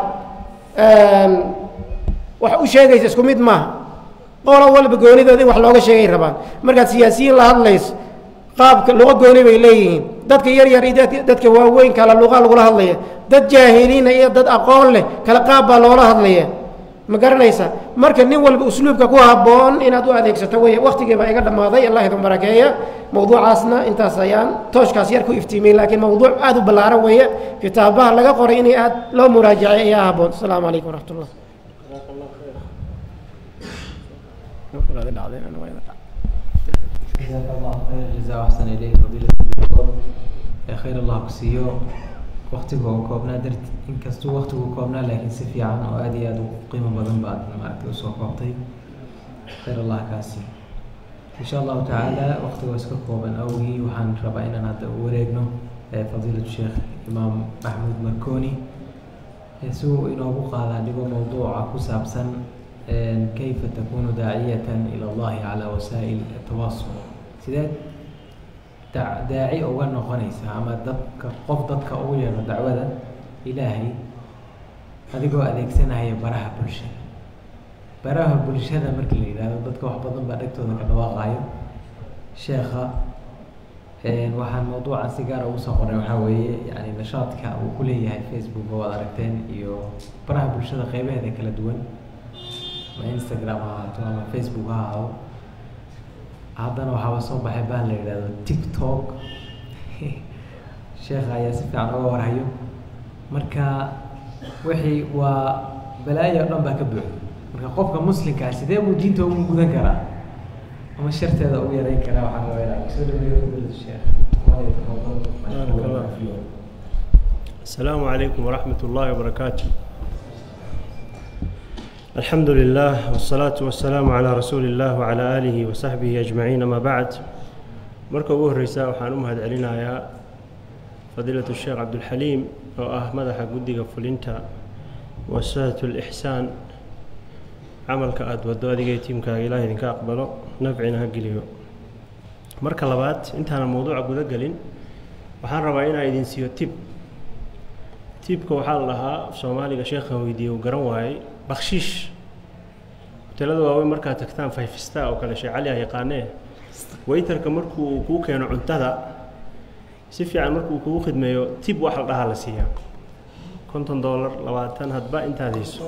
Speaker 3: wax u sheegaysa isku mid maaha qolo walba goonidooda in wax looga sheegay rabaan markaad siyaasiyiin la hadlayso qaabka luqa gooni bay leeyihiin dadka yar yar iyo dadka waaweyn kala luqa lagula hadlaya dad jaahiliina iyo dad aqoon leh kala qaab baa loola hadlaya ma garanaysa marka nin walba usluubka ku habboon inaad u adeegsato wey waktigii baa iga dhammaaday allah idin barakeeya mawduucaasna intaas ayaan tooshkaas yar ku iftiimiyey laakiin mawduuc aad u ballaaran weeye kitaabaha laga qoray inay aad loo muraajacay ayaa habboon asalaamu calaykum waraxmat ullah
Speaker 2: جزاك الله خير جزاء أحسن إليك فضيلة الدكتور خير الله كسيو وقتك وكوبنا درت إن كستو وقتك وكوبنا لكن سفي عن وأدي أدو قيمة بدن بعد ما أكتب سوق وقتي خير الله كاسي إن شاء الله تعالى وقتك وسكك وبن أوهي وحن ربعنا هذا وريقنا فضيلة الشيخ إمام محمود مركوني سوء إنه بقى هذا موضوع كسب سن كيف تكون داعية إلى الله على وسائل التواصل سيدات داعي أو أنه خنيسة أما دك قف دك أولي دعوة إلهي هذه جو أذيك سنة هي براها برشة براها برشة مركلي هذا دك واحد بدن بعدك تذكر الواقع شيخة وحن موضوع السيجارة وصقر وحوي يعني نشاطك وكلية هاي فيسبوك وأدركتين يو براها برشة خيبة هذيك الدول ما انستغرام ها ما فيسبوك ها هذا waxaa soo baxay baan la yiraahdo TikTok sheekha ayaa si fiican uga warhayo marka wixii waa balaayo dhan baa ka buuxo marka qofka muslimka ah sidee uu diinta ugu gudan karaa ama sharteeda ugu yareyn karaa waxaan rabaa soo dhaweeyo sheekh
Speaker 4: السلام عليكم ورحمة الله وبركاته الحمد لله والصلاة والسلام على رسول الله وعلى آله وصحبه أجمعين ما بعد مركب الرساء وحان أمهد علينا يا فضيلة الشيخ عبد الحليم وأحمد حقودي قفلينتا وسادة الإحسان عمل كأد ودوادي يتيم كإلهي إنك أقبله نفعنا هقليه مركب لبات انتهى الموضوع أبو ذقلين وحان ربعينا إذن سيو تيب تيبك وحال لها في صومالي شيخ ويديو قرواي بخشيش تلادو واوي مركا تكتان فايفستا او كلا شي عليها يقانيه ويترك مركو كو كانو cuntada si fiican markuu kugu khidmeeyo tib wax la dhaha la siiya konton dollar labaatan hadba intaadiiso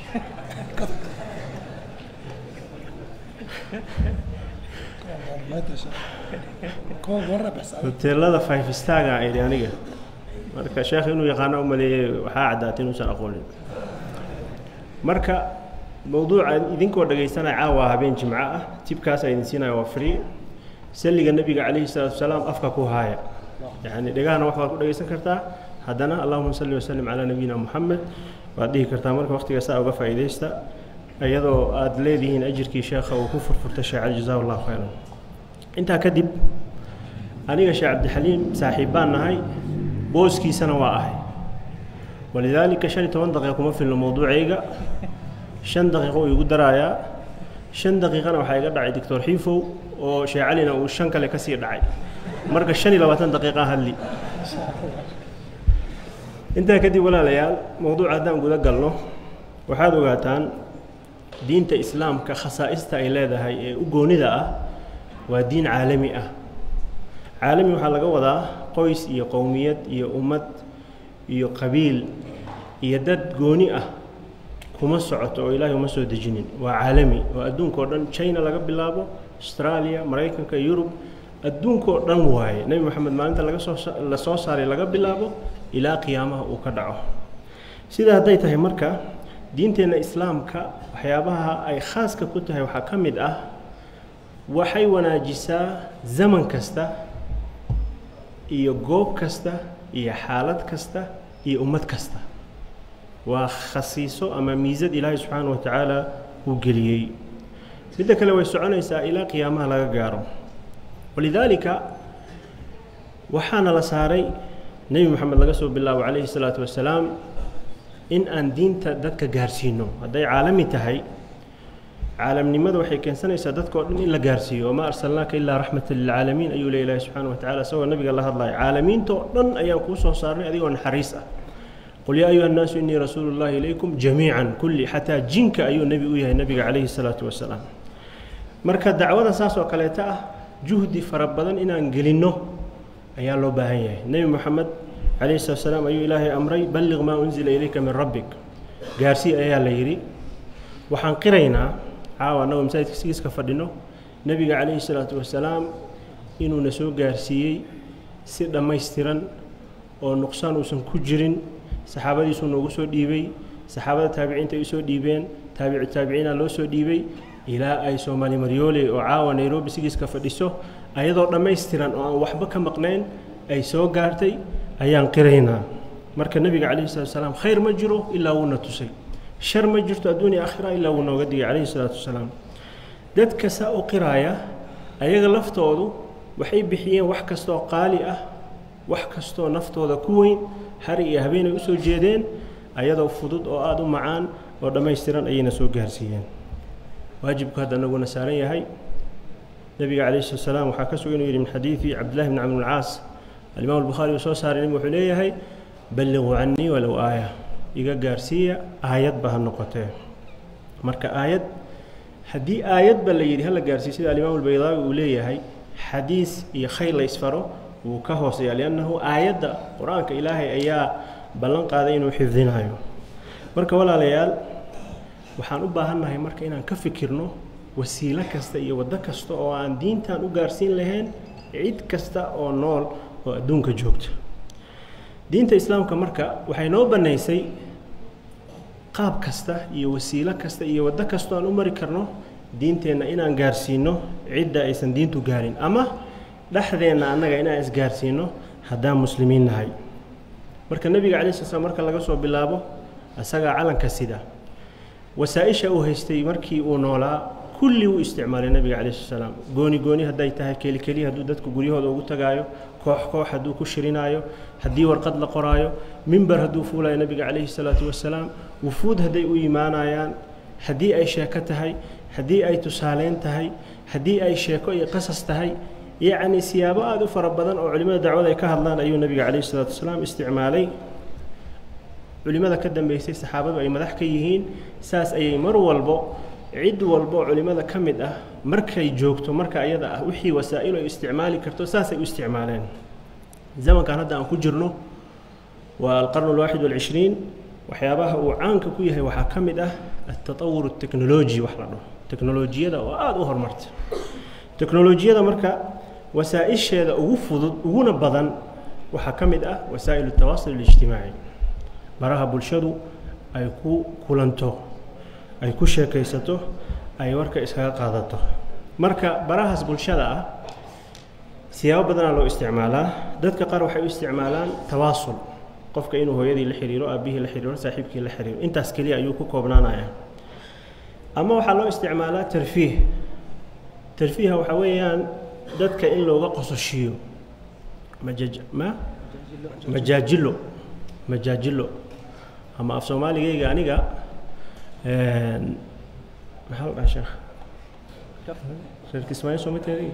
Speaker 4: hoteelada five star ga ay aniga marka sheekh inuu yaqaan oo maleeyay waxa cadaatay inuu san aqoon marka mawduuca idinkoo dhageysanay caawa habeen jimca ah tibkaas ay idin siinay waa free salliga nabiga kaleey salaatu salaam afka ku haaya yani dhagaana wax waad ku dhageysan kartaa haddana allahumma salli wa sallim ala nabiyina muhammad waad dhihi kartaa marka waqtiga saa uga faa'iideysta ayadoo aad leedihiin ajirkii sheekha uu ku furfurta sheekh jazakallahu khayran inta kadib aniga sheekh Abdi Xaliim saaxiibaan nahay booskiisana waa ahay ولذلك شن توان دقيقة كم في الموضوع إيجا شن دقيقة يقول درايا شن دقيقة أنا وحاجة داعي دكتور حيفو وشيء علينا وشن كله كسير داعي مركز شن لو باتن دقيقة هاللي أنت كدي ولا ليال موضوع هذا نقول قالنا وهذا وقتان دين الإسلام كخصائص إلى ذا هي وجوني ذا ودين عالمي أه عالمي وحلا جودا قويس يا قوميات يا أمة iyo qabiil iyo dad gooni ah kuma socoto oo Ilaahay uma soo dejinin waa caalami oo adduunka oo dhan China laga bilaabo Australia Mareykanka Europe adduunkoo dhan waaye nebi moxamed maalinta laga soo la soo saaray laga bilaabo ilaa qiyaamaha uu ka dhaco sidaa hadday tahay marka diinteenna islaamka waxyaabaha ay khaaska ku tahay waxaa ka mid ah waxay wanaajisaa zaman kasta iyo goob kasta iyo xaalad kasta iyo ummad kasta waa khasiiso ama miisad ilaahay subxaanahu wa tacaala uu geliyey midda kale way soconaysaa ilaa qiyaamaha laga gaaro walidaalika waxaana la saaray nebi moxamed laga soo bilaabo calayhi salaatu wasalaam in aan diinta dadka gaarsiino hadday caalami tahay caalamnimada waxay keensanaysaa dadka oo dhan in la gaarsiiyo wamaa arsalnaaka ilaa raxmatan lilcaalamiin ayuu leeyahay ilaahi subxaanahu wa tacaala isagoo nabiga la hadlaya caalamiinta oo dhan ayaan kuu soo saarnay adigoo naxariis ah qul yaa ayuha annaasu innii rasuulu llahi ilaykum jamiican kulli xataa jinka ayuu nebi u yahay nabiga calayhi salaatu wasalaam marka dacwada saas oo kaleeta ah juhdi fara badan inaan gelinno ayaa loo baahan yahay nebi moxamed calayhi salaatu wasalaam ayuu ilaahay amray balliq maa unzila ilayka min rabbik gaarsii ayaa la yidhi waxaan qiraynaa caawa annagoo masaajidka sigiiska fadhino nebiga calayhi salaatu wasalaam inuuna soo gaarsiiyey si dhammaystiran oo nuqsaan uusan ku jirin saxaabadiisuu noogu soo dhiibay saxaabada taabiciinta ay usoo dhiibeen taabicu taabiciina loo soo dhiibay ilaa ay soomaali maryoole oo caawa nairobi sigiiska fadhiso ayadoo dhammaystiran oo aan waxba ka maqnayn ay soo gaartay ayaan qiraynaa marka nebiga calayhi salatu wasalaam khayr ma jiro ilaa wuuna tusay shar ma jirto adduun iyo aakhira ilaa wuu nooga digay calayhi salaatu wasalaam dadka saa u qiraaya ayaga laftoodu waxay bixiyeen wax kastoo qaali ah wax kastoo naftooda ku weyn hari iyo habeenay usoo jeedeen ayadoo fudud oo aada u macaan oo dhammaystiran ayayna soo gaarsiiyeen waajibku hadda anaguna saaran yahay nebiga calayhi salatu wasalaam waxaa ka sugan inuu yidhi min xadiidi cabdillahi bn camr bn alcaas alimaam albukhaari uu soo saaray nebigu wuxuu leeyahay balliquu cannii walow aaya iga gaarsiiya aayadba ha noqotee marka aayad haddii aayadba la yidhi hala gaarsiiya sida alimaam albaydaawi uu leeyahay xadiis iyo khayr la isfaro wuu ka hooseeya liannahu aayadda qur-aanka ilaahay ayaa ballan qaaday inuu xifdinayo marka walaalayaal waxaan u baahannahay marka inaan ka fikirno wasiilo kasta iyo waddo kasta oo aan diintan u gaarsiin lahayn cid kasta oo nool oo adduunka joogta diinta islaamka marka waxay noo bannaysay qaab kasta iyo wasiilo kasta iyo waddo kastoo aan u mari karno diinteenna inaan gaarsiino cidda aysan diintu gaarin ama dhexdeenna annaga inaan isgaarsiino haddaan muslimiin nahay marka nebiga calai sala slam marka laga soo bilaabo asagaa calanka sida wasaa-isha uu haystay markii uu noolaa kulli uu isticmaalay nebiga calai sala salaam gooni gooni hadday tahay keli keli hadduu dadku guryahooda ugu tagaayo koox koox hadduu ku shirinaayo haddii warqad la qoraayo mimber hadduu fuulayo nebiga calayhi salaatu wasalaam wufuud hadday u imaanayaan haddii ay sheeko tahay haddii ay tusaaleyn tahay haddii ay sheeko iyo qasas tahay yacni siyaabo aada u fara badan oo culimada dacwada ay ka hadlaan ayuu nebiga calayhi salaatu wasalaam isticmaalay culimada ka dambeysay saxaabadu ay madax ka yihiin saas ayay mar walbo cid walbo culimada ka mid ah markay joogto marka ayada ah wixii wasaa'il ay isticmaali karto saasay u isticmaaleen zamankan hadda aan ku jirno waa alqarnu alwaaxid walcishriin waxyaabaha uu caanka ku yahay waxaa ka mid ah altatawur alteknoloji wax la dhaho teknolojiyada oo aada u horumarta teknolojiyada marka wasaa-isheeda ugu fudud uguna badan waxaa ka mid ah wasaa'il altawaasul alijtimaaci baraha bulshadu ay ku kulanto ay ku sheekaysato ay warka iskaga qaadato marka barahaas bulshada ah siyaabo badanaa loo isticmaalaa dadka qaar waxay u isticmaalaan tawaasul qofka inuu hooyadii la xiriiro aabihii la xiriiro saaxiibkii la xiriiro intaas keliya ayuu ku koobnaanayaa ama waxaa loo isticmaalaa tarfiih tarfiiha waxaa weeyaan dadka in looga qososhiyo majaj ma majaajilo majaajilo ama af soomaaligayga aniga maxaa la dhaha sheekh reer kismaayo soo mateedi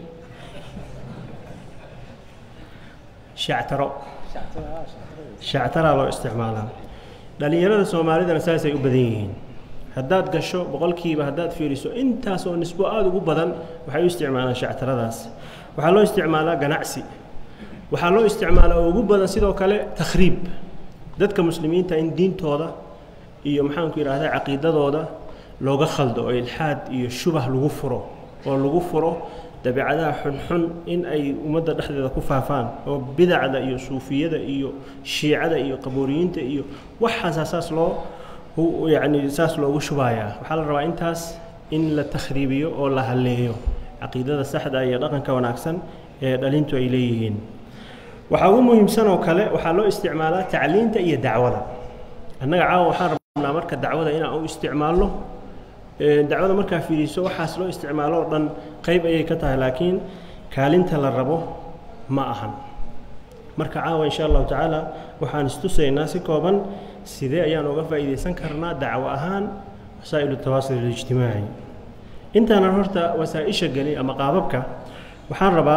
Speaker 4: shactaro shactaraa loo isticmaalaa dhalinyarada soomaalidana saasay u badan yihiin haddaad gasho boqolkiiba haddaad fiiriso intaas oo nisbo aada ugu badan waxay u isticmaalaan shactaradaas waxaa loo isticmaalaa ganacsi waxaa loo isticmaalaa oo ugu badan sidoo kale takhriib dadka muslimiinta in diintooda iyo maxaanku yidhaahdaa caqiidadooda looga khaldo oo ilxaad iyo shubah lagu furo oo lagu furo dabeecadaha xunxun in ay ummadda dhexdeeda ku faafaan oo bidacda iyo suufiyada iyo shiicada iyo qabooriyiinta iyo waxaas saas loo yacni saas loogu shubayaa waxaa la rabaa intaas in la takhriibiyo oo la halleeyo caqiidada saxda iyo dhaqanka wanaagsan ee dhalintu ay leeyihiin waxaa ugu muhiimsan oo kale waxaa loo isticmaalaa tacliinta iyo dacwada annaga caawa waxaan rabnaa marka dacwada inaan u isticmaalno dacwada markaa fiiriso waxaas loo isticmaalo oo dhan qayb ayay ka tahay laakiin kaalinta la rabo ma ahan marka caawa insha allahu tacaala waxaan istusaynaa si kooban sidee ayaan uga faa'iidaysan karnaa dacwo ahaan wasaa'ilu tawaasul alijtimaaci intaanan horta wasaa'isha geli ama qaababka waxaan rabaa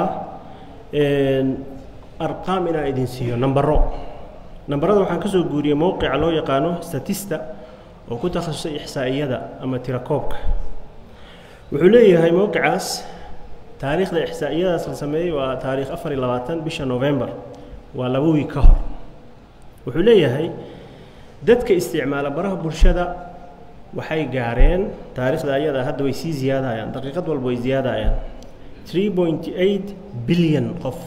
Speaker 4: arqaam inaan idin siiyo nambaro nambarada waxaan ka soo guuriyey mowqica loo yaqaano statista oo ku takhasusay ixsaa'iyada ama tirakoobka wuxuu leeyahay mowqicaas taariikhda ixsaa'iyadaas la sameeyey waa taariikh afar iyo labaatan bisha november waa laba wiig ka hor wuxuu leeyahay dadka isticmaala baraha bulshada waxay gaareen taariikhda ayada hadda way sii ziyaadayaan daqiiqad walba way ziyaadayaan three point eight bilyan qof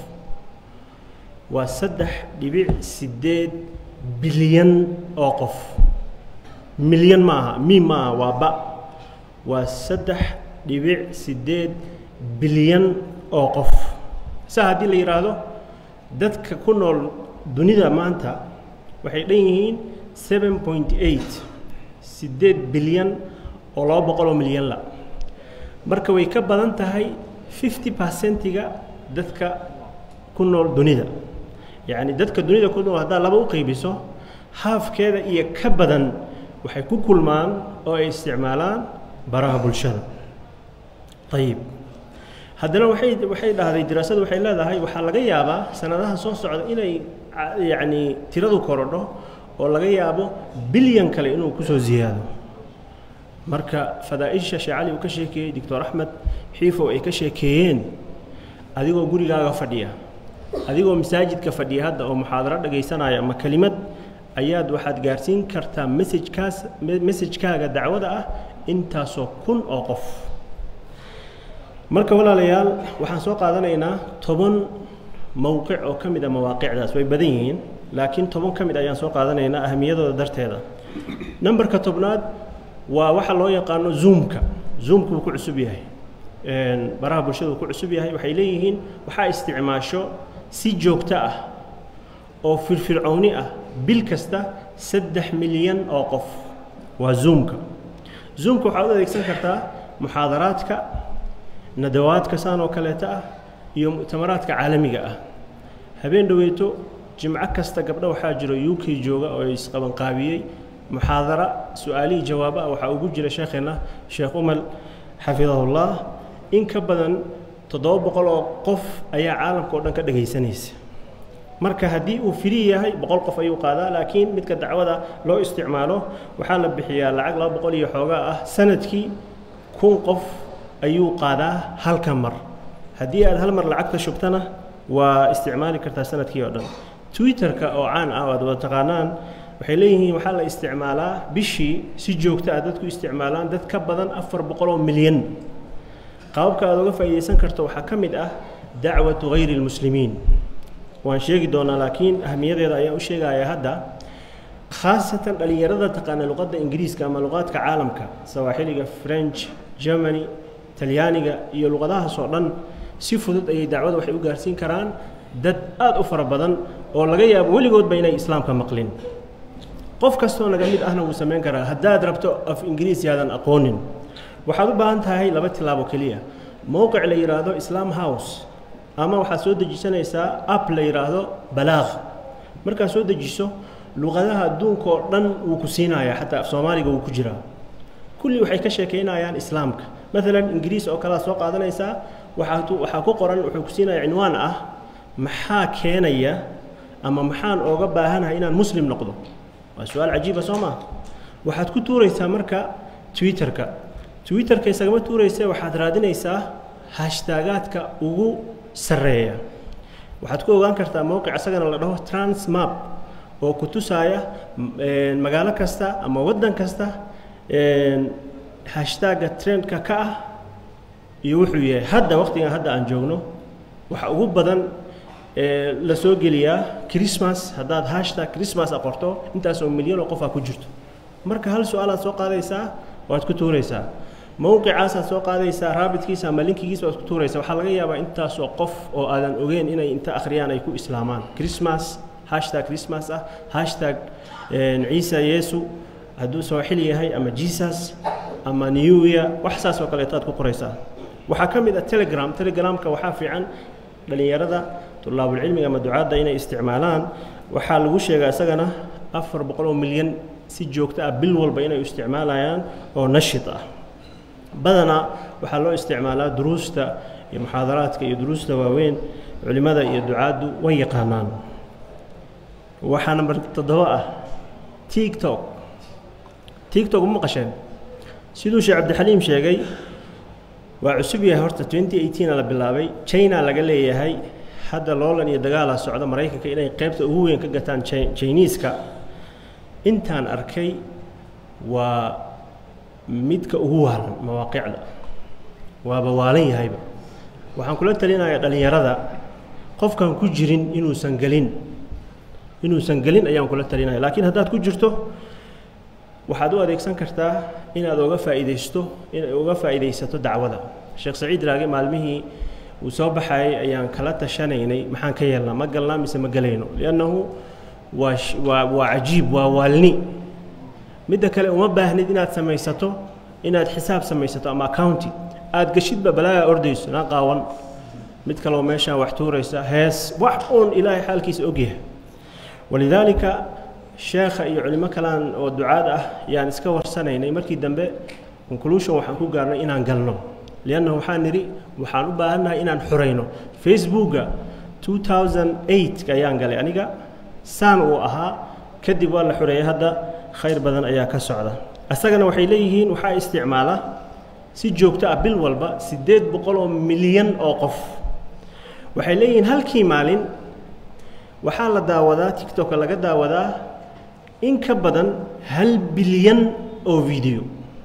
Speaker 4: waa saddex dhibic sideed bilyan oo qof milyan maaha miim maaha waa ba waa saddex dhibic sideed bilyan oo qof saa haddii la yidhaahdo dadka ku nool dunida maanta waxay dhan yihiin seven point eight sideed bilyan oo laba boqol oo milyan la marka way ka badan tahay fifty percentiga dadka ku nool dunida yacni dadka dunida ku nool haddaa laba u qaybiso haafkeeda iyo ka badan waxay ku kulmaan oo ay isticmaalaan baraha bulshada ayib haddana waxay waxay dhahday diraasadu waxay leedahay waxaa laga yaabaa sanadaha soo socda inay yacni tiradu korodho oo laga yaabo bilyan kale inuu ku soo ziyaado marka fadaa'isha sheekh cali uu ka sheekeeyey doctor axmed xiifow ay ka sheekeeyeen adigoo gurigaaga fadhiya adigoo masaajidka fadhiya hadda oo muxaadaro dhagaysanaya ama kelimad ayaad waxaad gaarsiin kartaa messagekaas messagekaaga dacwada ah intaasoo kun oo qof marka walaalayaal waxaan soo qaadanaynaa toban mowqic oo ka mid a mawaaqicdaas way badan yihiin laakiin toban ka mid ayaan soo qaadanaynaa ahamiyadooda darteeda numberka tobnaad waa waxa loo yaqaano zoomka zoomka wuu ku cusub yahay baraha bulshada wuu ku cusub yahay waxay leeyihiin waxaa isticmaasho si joogto ah oo firfircooni ah bil kasta saddex milyan oo qof waa zoomka zoomka waxaad u adeegsan kartaa muxaadaraadka nadawaadka saan oo kaleeta ah iyo mu'tamaraadka caalamiga ah habeen dhaweyto jimco kasta gabdho waxaa jiro u k jooga oo isqabanqaabiyey muxaadara su-aalihii jawaabo ah waxaa ugu jira sheekheena sheekh umal xafidahullah in ka badan toddoba boqol oo qof ayaa caalamka oo dhan ka dhagaysanaysa marka haddii uu firi yahay boqol qof ayuu qaadaa laakiin midka dacwada loo isticmaalo waxaa la bixiyaa lacag laba boqol iyo xoogaa ah sanadkii kun qof ayuu qaadaa halka mar haddii aad hal mar lacagta shubtana waa isticmaali kartaa sanadkii oo dhan twitterka oo caan ah oo aad wada taqaanaan waxay leeyihiin waxaa la isticmaalaa bishii si joogto ah dadku isticmaalaan dad ka badan afar boqol oo milyan qaababka aad uga faa'iidaysan karto waxaa ka mid ah dacwatu hayri lmuslimiin waan sheegi doonaa laakiin ahamiyadeeda ayaan u sheegayaa hadda khaasatan dhalinyarada taqaana luqadda ingiriiska ama luqaadka caalamka sawaaxiliga french germany talyaaniga iyo luqadahaas oo dhan si fudud ayay dacwada waxay u gaarsiin karaan dad aad u fara badan oo laga yaabo weligoodba inay islaamka maqlin qof kastoo naga mid ahna wuu samayn karaa haddaad rabto af ingiriisi aadan aqoonin waxaad u baahan tahay laba tilaabo keliya mowqic la yidhaahdo islam house ama waxaad soo dejisanaysaa app la yidhaahdo balaaq markaad soo dejiso luqadaha adduunka oo dhan wuu ku siinayaa xataa af soomaaliga wuu ku jiraa kulli waxay ka sheekaynayaan islaamka maalan ingiriis oo kalead soo qaadanaysaa waxaa waxaa ku qoran wuxuu ku siinayaa cinwaan ah maxaa keenaya ama maxaan ooga baahanahay inaan muslim noqdo waa su-aal cajiiba soo maa waxaad ku tuuraysaa marka twitterka twitterka isagama tuuraysa waxaad raadinaysaa hashtaagaadka ugu sarreeya waxaad ku ogaan kartaa mowqic isagana la dhaho transmap oo ku tusaaya magaalo kasta ama waddan kasta hashtagga trendka ka ah iyo wuxuu yahay hadda waqtigan hadda aan joogno waxa ugu badan ee la soo geliyaa Christmas haddaad hashtag Christmas aqorto intaas oo milyan oo qof ah ku jirto marka hal su'aal aad soo qaadaysaa waad ku tuuraysaa mowqicaas aad soo qaadaysaa raabitkiisa ama linkigiisa waad ku tuuraysaa waxaa laga yaabaa intaas oo qof oo aadan ogeyn inay inta akhriyaan ay ku islaamaan Christmas hashtag Christmas ah hashtag Ciisa Yeesu hadduu soo xil yahay ama Jesus ama New Year wax saas oo kale taad ku qoraysaa waxaa ka mid ah Telegram Telegramka waxaa fiican dhalinyarada طلاب العلم ama ducaada inay isticmaalaan waxa lagu sheegaa isagana afar boqol oo milyan si joogto ah bil walba inay isticmaalayaan oo nashid ah badana waxa loo isticmaalaa duruusta iyo muhaadaraadka iyo duruusta waaweyn culimada iyo ducaadu way yaqaanaan waxa number toddoba ah TikTok TikTok ma qasheen sidoo Sheekh Abdi Xaliim sheegay waa cusub yahay horta twenty eighteen la bilaabay China laga leeyahay hadda loolan iyo dagaal socda Mareykanka inay qaybta ugu weyn ka gataan Chinese-ka intaan arkay waa midka ugu waalan mawaaqiicda waaba waalan yahayba waxaan kula talinayaa dhalinyarada qofkan ku jirin inuusan galin inuusan galin ayaan kula talinayaa laakiin haddaad ku jirto waxaad u adeegsan kartaa inaad uga faa'iideysto inaad uga faa'iideysato dacwada Sheekh Saciid Raage maalmihii uu soo baxay ayaan kala tashanaynay maxaan ka yeelnaa ma galnaa mise ma galayno li'annahu waa waa waa ajiib waa waalni midda kale uma baahnid inaad samaysato inaad xisaab samaysato ama account aad gashidba balaa ordayso na qaawan mid kale oo meesha wax tuuraysa hees wax oon ilaahay xaalkiisa ogyahay walidaalika sheekha iyo culimo kalaan oo ducaad ah yaan iska warsanaynay markii dambe conclusion waxaan ku gaarnay inaan galno لأنه waxaan niri waxaan u baahanahay inaan xurayno Facebooka two thousand eight kayaan galay aniga saan uu ahaa kadib waa la xureeyay hadda khayr badan ayaa ka socda asagana waxay leeyihiin waxa isticmaala si joogto ah bil walba sideed boqol oo milyan oo qof waxay leeyihiin halkii maalin waxa la daawadaa TikTok laga daawadaa in ka badan hal bilyan oo video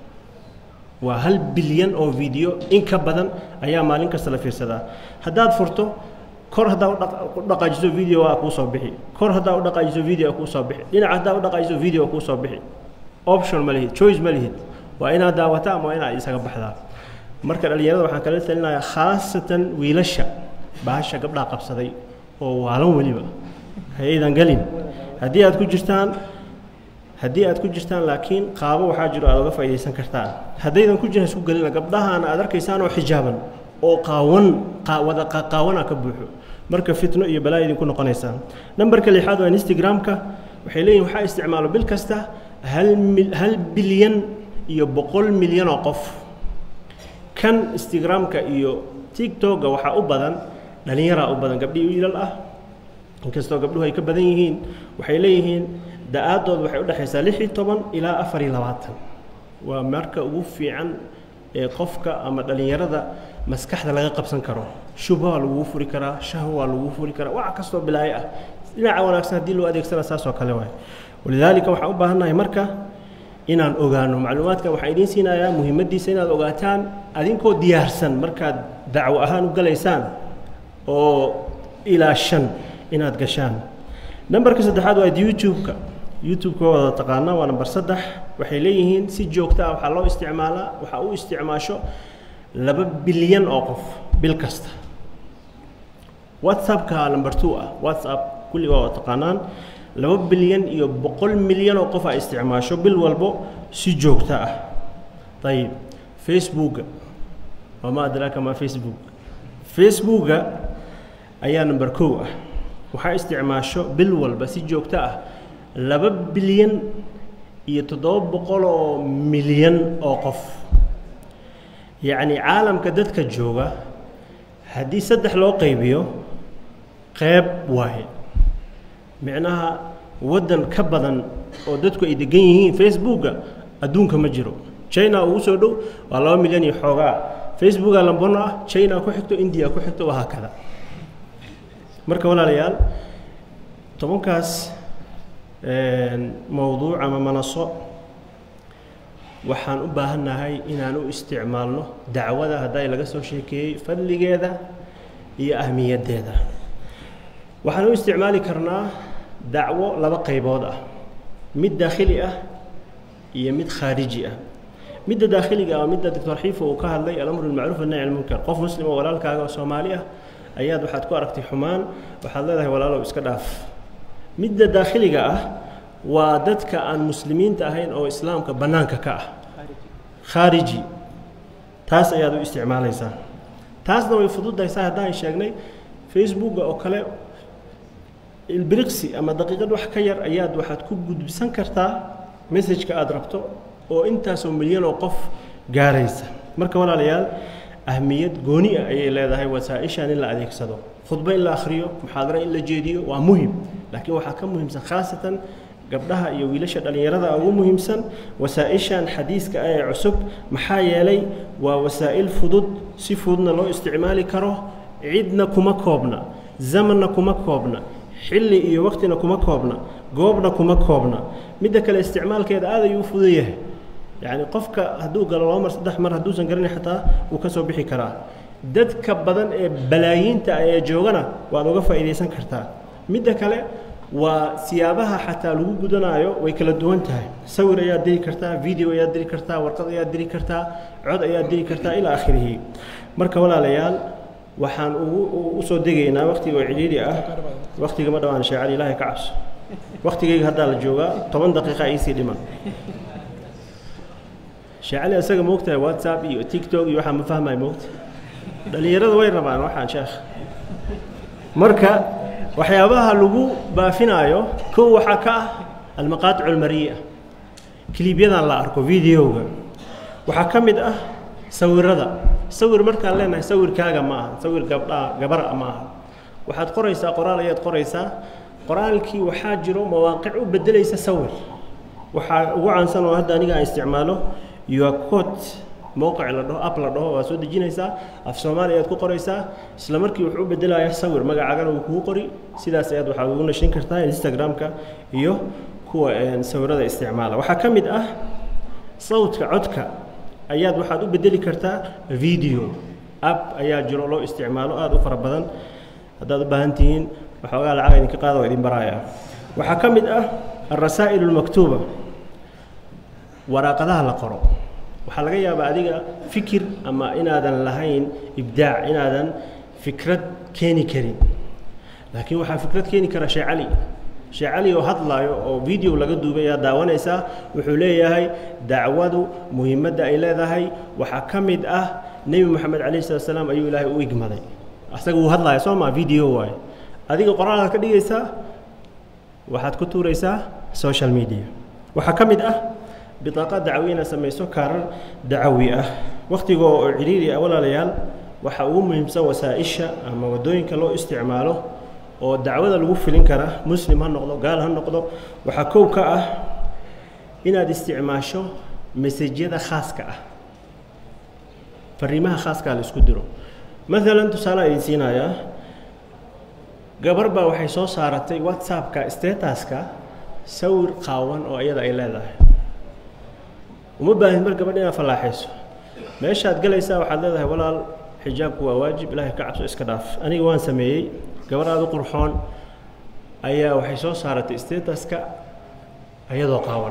Speaker 4: waa hal bilyan oo video in ka badan ayaa maalin kasta la fiirsadaa haddaad furto kor haddaa u dhaqaajiso video waa kuu soo bixi kor haddaa u dhaqaajiso video kuu soo bixi dhinac haddaa u dhaqaajiso video kuu soo bixi option ma lihid choice ma lihid waa inaad daawataa ama waa inaad isaga baxdaa marka dhalinyarada waxaan kala talinayaa khaasatan wiilasha bahasha gabdhaha qabsaday oo waalan weliba haydan galin haddii aad ku jirtaan haddii aad ku jirtaan laakiin qaabo waxaa jiro aad uga faa'iideysan kartaan haddaydan ku jirin isku galina gabdhahaana aad arkaysaan oo xijaaban oo qaawan wada qaawana ka buuxo marka fitno iyo balaa idinku noqonaysaan nambarka lixaad waa Instagram-ka waxay leeyihiin waxaa isticmaalo bil kasta hal hal bilyan iyo boqol milyan oo qof kan Instagram-ka iyo TikTok-ga waxaa u badan dhalinyaro u badan gabdhiyo wiilal ah inkastoo gabdhuhu ay ka badan yihiin waxay leeyihiin da'aadoodu waxay u dhaxaysaa lix iyo toban ilaa afar iyo labaatan waa marka ugu fiican ee qofka ama dhalinyarada maskaxda laga qabsan karo shubha waa lagu furi karaa shahwa waa lagu furi karaa wax kastoo bilaayo ah dhinaca wanaagsan haddii loo adeegsana saas oo kale waay walidaalika waxaan u baahannahay marka inaan ogaano macluumaadkan waxaan idiin siinayaa muhiimadiisa inaad ogaataan adinkoo diyaarsan markaad dacwo ahaan u galaysaan oo ilaa shan inaad gashaan nambarka saddexaad waa YouTube-ka YouTube-ka wada taqaana waa number saddex waxay leeyihiin si joogto ah waxa loo isticmaalaa waxa uu isticmaasho laba bilyan oo qof bil kasta WhatsApp-ka number two ah WhatsApp kulli waa taqaanaan laba bilyan iyo boqol milyan oo qof ay isticmaasho bil walbo si joogto ah طيب Facebook وما أدراك ما فيسبوك Facebook ayaa number two ah waxa isticmaasho bil walba si joogto ah laba bilyan iyo toddoba boqol oo milyan oo qof yacni caalamka dadka jooga haddii saddex loo qaybiyo qayb waaye micnaha waddan ka badan oo dadku ay degan yihiin Facebooka adduunka ma jiro China ugu soo dhow waa laba milyan iyo xoogaa Facebooka lambano ah China ku xigto India ku xigto waxa kale marka walaalayaal tobankaas een mawduuc ama manaso waxaan u baahannahay inaan u isticmaalno dacwada hadday laga soo sheekeeyey fadligeeda iyo ahmiyaddeeda waxaan u isticmaali karnaa dacwo laba qaybood ah mid daakhili ah iyo mid khaariji ah midda daakhiliga ah midda doctor xiifo uu ka hadlay al-amru bil-ma'ruuf wa nahy anil munkar qof muslim oo walaalkaaga oo Soomaali ah ayaad waxaad ku aragtay xumaan waxaad leedahay walaalow iska dhaaf midda daakhiliga ah waa dadka aan muslimiinta ahayn oo islaamka banaanka ka ah khaariji taas ayaad u isticmaalaysaa taasna way fududaysaa haddaan sheegnay Facebook oo kale ilbiriqsi ama daqiiqad wax ka yar ayaad waxaad ku gudbisan kartaa message-ka aad rabto oo intaasoo milyan oo qof gaaraysa marka walaalayaal ahmiyad gooni ah ayay leedahay wasaa'ishan in la adeegsado khudba in la akhriyo muxaadaro in la jeediyo waa muhim laakiin waxaa ka muhiimsan khaasatan gabdhaha iyo wiilasha dhalinyarada ugu muhiimsan wasaa'ishan xadiiska ee cusub maxaa yeelay waa wasaa'il fudud si fududna loo isticmaali karo cidna kuma koobna zamanna kuma koobna xilli iyo waqtina kuma koobna goobna kuma koobna midda kale isticmaalkeeda aad ayuu fudud yahay yani qofka hadduu galo laba mar saddex mar hadduusan garanay xataa uu ka soo bixi karaa dadka badan ee balaayiinta ee joogana waad uga faa'iidaysan kartaa midda kale waa siyaabaha xataa lagu gudanayo way kala duwan tahay sawir ayaad diri kartaa video ayaad diri kartaa warqad ayaad diri kartaa cod ayaad diri kartaa ilaa akhirihi marka walaalayaal waxaan ugu u soo degaynaa waqtiga oo cidhiidhi ah waqtiga ma dhawaan sheecali ilaahay ka cabso waqtigayga haddaa la joogaa toban daqiiqa iisii dhiman sheecali asaga moogtahay whatsapp iyo tiktok iyo waxaa ma fahmay moogta dhalinyarada way rabaan waxaan sheekh marka waxyaabaha lagu baafinaayo kow waxaa ka ah almaqaaticu almarii'a kilibyadan la arko videoga waxaa ka mid ah sawirada sawir markaan leenahay sawirkaaga ma aha sawir gabdhaa gabar ma aha waxaad qoraysaa qoraal ayaad qoraysaa qoraalkii waxaa jiro mawaaqic u beddelaysa sawir waxaa ugu caansan oo hadda aniga aan isticmaalo your code موقع la dhaho app la dhaho waa soo dejinaysaa af Soomaali ayaad ku qoraysaa isla markii wuxuu u bedelayaa sawir magacaaga uu kugu qori sidaas ayaad waxa ugu nashin kartaa Instagram-ka iyo kuwa sawirada isticmaala waxa kamid ah sawtka codka ayaad waxaad u bedeli kartaa video app ayaa jiro loo isticmaalo aad u fara badan haddaad u baahan tihiin waxoogaa lacag idinka qaado idin baraaya waxa kamid ah الرسائل المكتوبة waraaqadaha la qoro waxaa laga yaabaa adiga fikir ama inaadan lahayn ibdaac inaadan fikrad keeni karin laakiin waxaa fikrad keeni kara Sheekh Cali Sheekh Cali oo hadlaayo oo video laga duubay ayaa daawanaysaa wuxuu leeyahay dacwadu muhiimadda ay leedahay waxaa ka mid ah Nabi Muhammad alayhi salaam ayuu Ilaahay u igmaday asaga uu hadlaayo Soomaa video waay adiga qoraalka ka dhigaysaa waxaad ku tuuraysaa social media waxaa ka mid ah بطاقة دعوية سميسو كارر دعوي أه وقت جو عريري أولا ليال وحقوم مهمسا وسائشة أما ودوين كلو استعماله ودعوة الوف لينكرة مسلم هالنقطة قال هالنقطة وحكوا كأه إن هذا استعماشه مسجدة خاص كأه فريمها خاص كأه لسكدرو مثلا تسأل إنسينا يا قبربا وحيسو صارتي واتساب كاستيتاس كا سور قاون أو أيضا إلى ذا وما باهي مرة قبل فلاحيس ماشي هتقليسا وحد هذا ولا حجابك واجب الله كعبس اسكداف أنا وان سمي قبل هذا قرحون أيا وحيسو صارت استيتاسكا أيا ذو قاون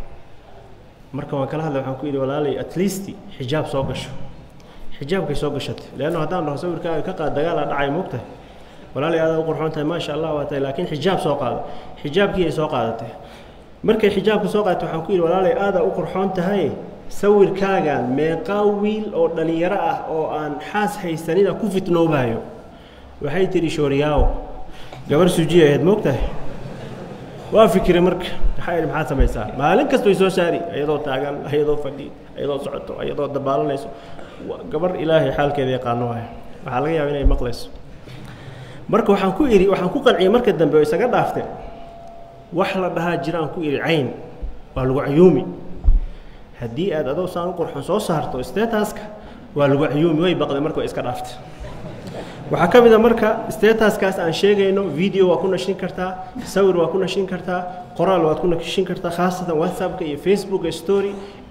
Speaker 4: مركب ما كلها لو حنقول ولا لي أتليستي حجاب سوقش حجابك سوقشت لأنه هذا الله سوي كا كقا دجال دعي مكته ولا لي هذا قرحون ما شاء الله وتي لكن حجاب سوق هذا حجابك سوق هذا markay xijaabku soo qaato waxaan ku yiri walaalay aad u qurxoon tahay sawirkaaga meeqa wiil oo dhalinyaro ah oo aan xaas haysanina ku fitnoobayo waxay tiri shooriyaaw gabar sujiye aad moogtahay waa fikir marka waxay maxaa samaysaa maalin kasto ay soo saari ayadoo taagan ayadoo fadhi ayadoo socoto ayadoo dabaalanayso gabar ilaahay xaalkeeda yaqaano waay waxa laga yaabaa inay maqlayso marka waxaan ku iri waxaan ku qanciyay marka dambe oo isaga dhaaftay wax la dhahaa jiraan ku iri cayn waa lagu cayuumi haddii aad adoo saan u qurxoon soo saarto statuska waa lagu cayuumi way baqday marka iska dhaaftay waxaa ka mid ah marka statuskaas aan sheegayno video waa ku nashin kartaa sawir waa ku nashin kartaa qoraal waa ku nashin kartaa khaasatan whatsappka iyo facebookka story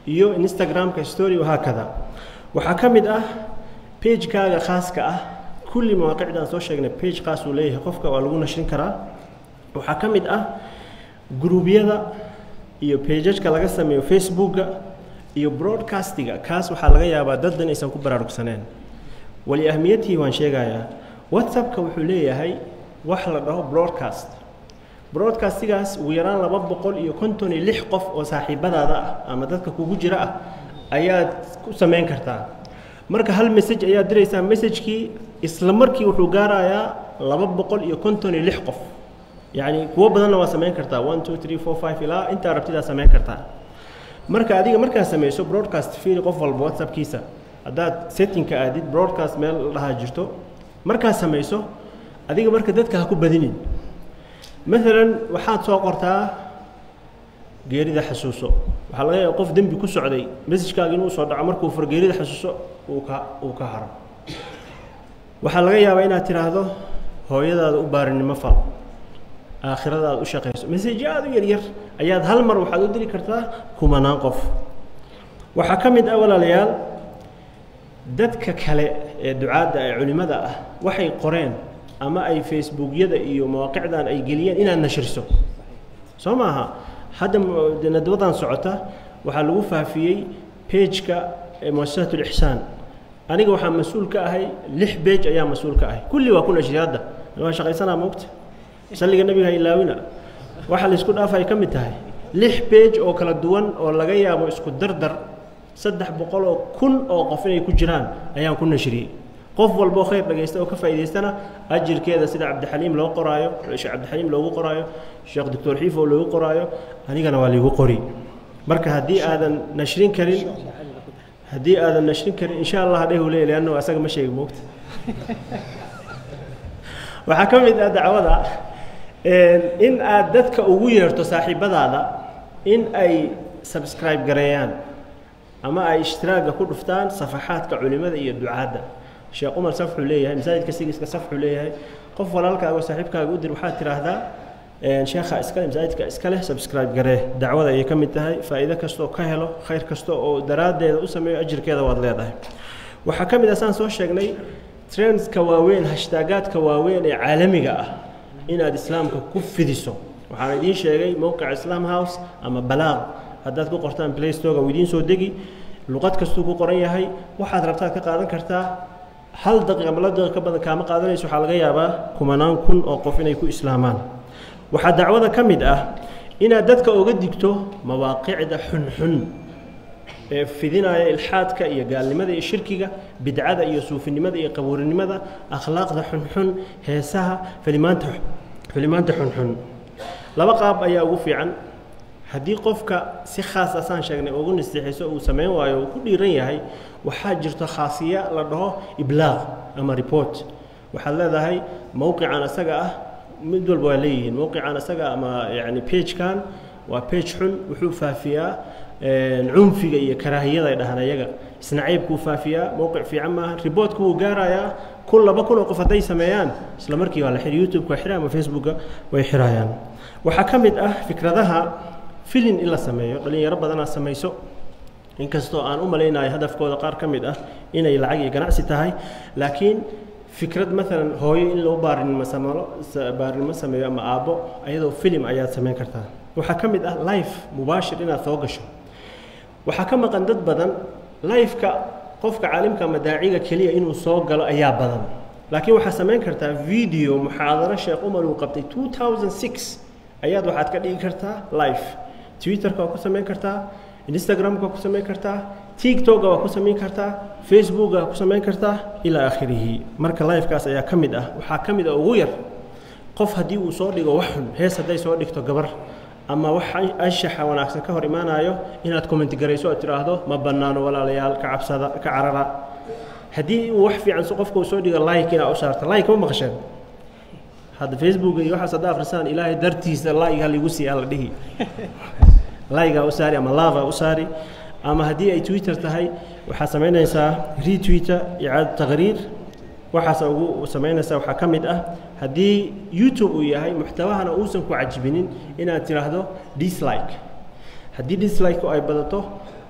Speaker 4: iyo instagramka story wahaakada waxaa ka mid ah pagekaaga khaaska ah kulli mawaaqicdaan soo sheegnay page khaas uu leeyahay qofka waa lagu nashrin karaa waxaa ka mid ah gruubyada iyo pageka laga sameeyo facebooka iyo broadcastiga kaas waxaa laga yaabaa daddan aysan ku baraarugsaneen wali ahmiyadii waan sheegayaa whatsappka wuxuu leeyahay wax la dhaho broadcast broadcastigaas ugu yaraan laba boqol iyo konton iyo lix qof oo saaxiibadaada ah ama dadka kugu jira ah ayaad ku samayn kartaa marka hal message ayaad diraysaa messagekii isla markii wuxuu gaarayaa laba boqol iyo konton iyo lix qof yacni kuwo badanna waa samayn kartaa one two three four five ilaa intaa rabtidaa samayn kartaa marka adiga markaad samayso broadcast fiiri qof walba whatsappkiisa haddaad settingka aadid broadcast meel la dhahaa jirto markaad samayso adiga marka dadka ha ku badinin maalan waxaad soo qortaa geerida xasuuso waxaa laga yaaba qof dembi ku socday messagekaaga inuu soo dhaco markuu fur geerida xasuuso uu ka uu ka haro waxaa laga yaabaa inaad tidhaahdo hooyadaada u baarinimo fal aakhiradaada u shaqayso message aad u yaryar ayaad hal mar waxaad u diri kartaa kumanaan qof waxaa ka mid ah walaalayaal dadka kale ee ducaadda ee culimada ah waxay qoreen ama ay facebookyada iyo mawaaqicdan ay geliyeen inaad nashriso soo maaha hadda nadwadan socota waxaa lagu faafiyey pageka muasasat ulixsaan aniga waxaa mas-uul ka ahay lix page ayaa mas-uul ka ahay kulli waa ku nashri hadda waa shaqaysanaa moogta salliga nebiga ha ilaawina waxa la isku dhaafa ay ka mid tahay lix page oo kala duwan oo laga yaabo isku dardar saddex boqol oo kun oo qof inay ku jiraan ayaan ku nashriyey qof walbo khayr dhageysta oo ka faa'iideystana ajirkeeda sida cabdixaliim loo qoraayo sheekh cabdixaliim loogu qoraayo sheekh doctor xiif oo loogu qoraayo anigana waa liigu qori marka haddii aadan nashrin karin haddii aadan nashrin karin insha allah hadhehu leeyahay leanno asaga ma sheegi moogta waxaa ka mid ah dacwada in aad dadka ugu yeerto saaxiibadaada in ay subscribe gareeyaan ama ay ishtiraaga ku dhuftaan safaxaadka culimada iyo ducaadda sheekh umar safxuu leeyahay masaajidka sigiiska safxuu leeyahay qof walaalkaaga oo saaxiibkaaga u dir waxaad tidhaahdaa sheekha iskale masaajidka iskale subscribe garee dacwada ayay ka mid tahay faa'iido kastoo ka helo khayr kasta oo daraaddeeda u sameeyo ajirkeeda waad leedahay waxaa ka mid ah saan soo sheegnay trendska waaweyn hashtaagaadka waaweyn ee caalamiga ah inaad islaamka ku fidiso waxaan idiin sheegay mowqica islam house ama balaaq haddaad ku qortaan play store uu idiin soo degi luqad kastuu ku qoran yahay waxaad rabtaad ka qaadan kartaa hal daqiiqa ama laba daqiiqa ka badan kaama qaadanayso waxaa laga yaabaa kumanaan kun oo qof inay ku islaamaan waxaa dacwada ka mid ah inaad dadka oga digto mawaaqicda xunxun ee fidinaya ilxaadka iyo gaalnimada iyo shirkiga bidcada iyo suufinimada iyo qabuurinimada akhlaaqda xunxun heesaha filimaanta filimaanta xunxun laba qaab ayaa ugu fiican haddii qofka si khaas asaan sheegnay ugu nasteexayso uu samayn waayo uu ku dhiiran yahay waxaa jirto khaasiya la dhaho iblaaq ama report waxaad leedahay mowqican asaga ah mid walba waa leeyihiin mowqican asaga ama yani pagekan waa page xun wuxuu faafiyaa cunfiga iyo karaahiyada ay dhahaan ayaga isna caybkuu faafiyaa mowqic fiican maaha reportka wuu gaarayaa kun laba kun oo qof hadday sameeyaan isla markii waa la xiri youtube-ka waa xira ama facebooka way xirayaan waxaa ka mid ah fikradaha filin in la sameeyo dhalinyaro badanaa samayso inkastoo aan u malaynayo hadafkooda qaar ka mid ah inay lacag iyo ganacsi tahay laakiin fikrad maalan hooyo in loo baarinimo sameeyo baarinimo sameeyo ama aabbo ayadoo filim ayaad samayn kartaa waxaa ka mid ah life mubaashir inaad soo gasho waxaa ka maqan dad badan lifeka qofka caalimka ama daaciga keliya inuu soo galo ayaa badan laakiin waxaad samayn kartaa video muxaadaro sheekh umar uu qabtay two thousand six ayaad waxaad ka dhigi kartaa life twitterka waa ku samayn kartaa instagramka waa ku samayn kartaa tiktoka waa ku samayn kartaa facebooka waa ku samayn kartaa ilaa aakhirihi marka lifekaas ayaa ka mid ah waxaa ka mid ah ugu yar qof haddii uu soo dhigo wax xun hees hadday soo dhigto gabar ama wax anshaxa wanaagsan ka hor imaanayo inaad comment garayso oo tidhaahdo ma bannaano walaalayaal ka cabsada ka carara haddii uu wax fiican qofka uu soo dhigo like inaad u saarto like ma maqasheen hadda facebook iyo waxaas hadda akhrisaan ilaahay dartiisa like ha ligu siiyaa la dhihi like u saari ama love u saari ama haddii ay twitter tahay waxaad samaynaysaa retweeter icaad taqriir waxaas ugu samaynaysaa waxaa ka mid ah haddii youtube uu yahay muxtawahana uusan ku cajibinin inaad tiraahdo dislike haddii dislike ay badato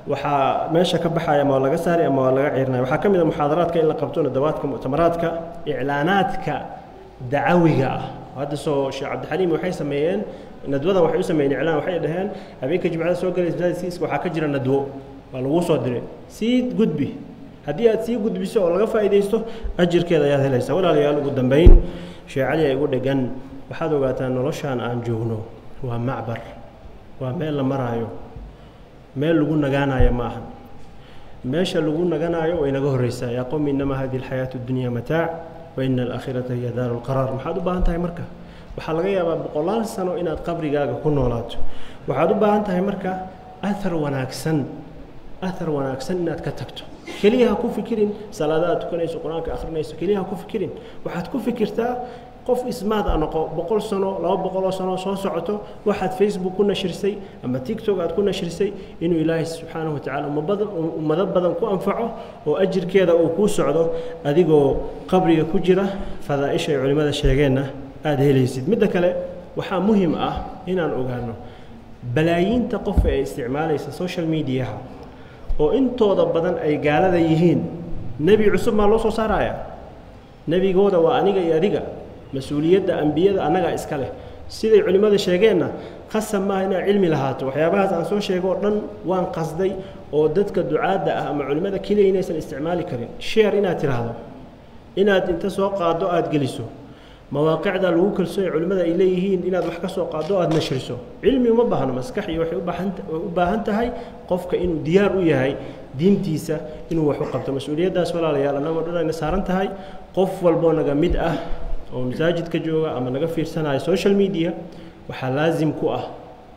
Speaker 4: waxaa meesha ka baxaya ama waa laga saari ama waa laga ciirnaya waxaa ka mid a muxaadaraadka in la qabto nadawaadka muctamaraadka iclaanaadka dacawiga ah hadda soo sheekh cabdixaliim waxay sameeyeen nadwadan waxay u sameeyeen iclaan waxay dhaheen habeenka jimcada soo galaysa siiska waxaa ka jira nadwo waa lagu soo diray sii gudbi haddii aad sii gudbiso oo laga faa'iidaysto ajirkeeda ayaad helaysaa walaalayaal ugu dambayn sheekh cali ay ugu dhegan waxaad ogaataa noloshaan aan joogno waa macbar waa meel la maraayo meel lagu nagaanayo ma aha meesha lagu naganayo way naga horreysaa yaa qowmi innamaa hadihi alxayaatu addunya mataac wa ina alaakhirata hiya daaru lqaraar maxaad u baahan tahay marka waxaa laga yaabaa boqolaal sano inaad qabrigaaga ku noolaato waxaad u baahan tahay marka athar wanaagsan athar wanaagsan inaad ka tagto keliya ha ku fikirin salaadaad tukanayso qur-aanka akhrinayso keliya ha ku fikirin waxaad ku fikirtaa qof ismaad a noqo boqol sano laba boqoloo sano soo socoto waxaad facebook ku nashirsay ama tiktok aad ku nashirsay inuu ilaahay subxaanahu watacaala ummabada ummado badan ku anfaco oo ajirkeeda uu kuu socdo adigoo qabriga ku jira fadaaisha ay culimmada sheegeenna aada helaysid midda kale waxaa muhim ah inaan ogaano balaayiinta qof ee isticmaalaysa social mediaha oo intooda badan ay gaalada yihiin nebi cusub maa loo soo saaraya nebigooda waa aniga iyo adiga mas-uuliyadda ambiyada annagaa iska leh siday culimmada sheegeenna qasab maaha inaad cilmi lahaato waxyaabahaas aan soo sheego oo dhan waan qasday oo dadka ducaadda ah ama culimmada keliya inaysan isticmaali karin sheer inaad tidhaahdo inaad inta soo qaado aada geliso mawaaqicda lagu kalsoonya culimmada ay leeyihiin inaad wax ka soo qaado aada nashriso cilmi uma baahno maskax iyo waxay u baahan tahay qofka inuu diyaar u yahay diintiisa inuu wax u qabto mas-uuliyaddaas walaalayaal annagoo dhan ayna saaran tahay qof walboo naga mid ah oo masaajidka jooga ama naga fiirsanayo social media waxaa laasim ku ah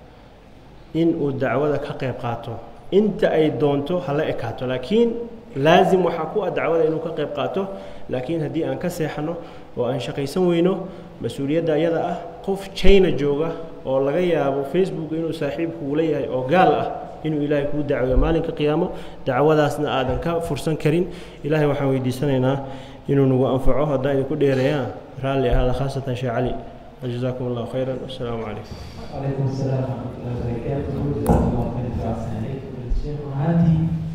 Speaker 4: in uu dacwada ka qayb qaato inta ay doonto hala ekaato laakiin laasim waxaa ku ah dacwada inuu ka qayb qaato laakiin haddii aan ka seexano oo aan shaqaysan weyno mas-uuliyadda ayada ah qof china jooga oo laga yaabo facebook inuu saaxiibku ula yahay oo gaal ah inuu ilaahay kuu dacweeyo maalinka qiyaamo dacwadaasna aadan ka fursan karin ilaahay waxaan weydiisanaynaa inuu nagu anfaco haddaan idinku dheereeyaan raalli ahaada khaasatan sheekh cali وجزاكم الله خيرا والسلام عليكم.
Speaker 2: وعليكم السلام ورحمة الله وبركاته. جزاكم الله خيرا في أحسن عليكم. الشيخ هذه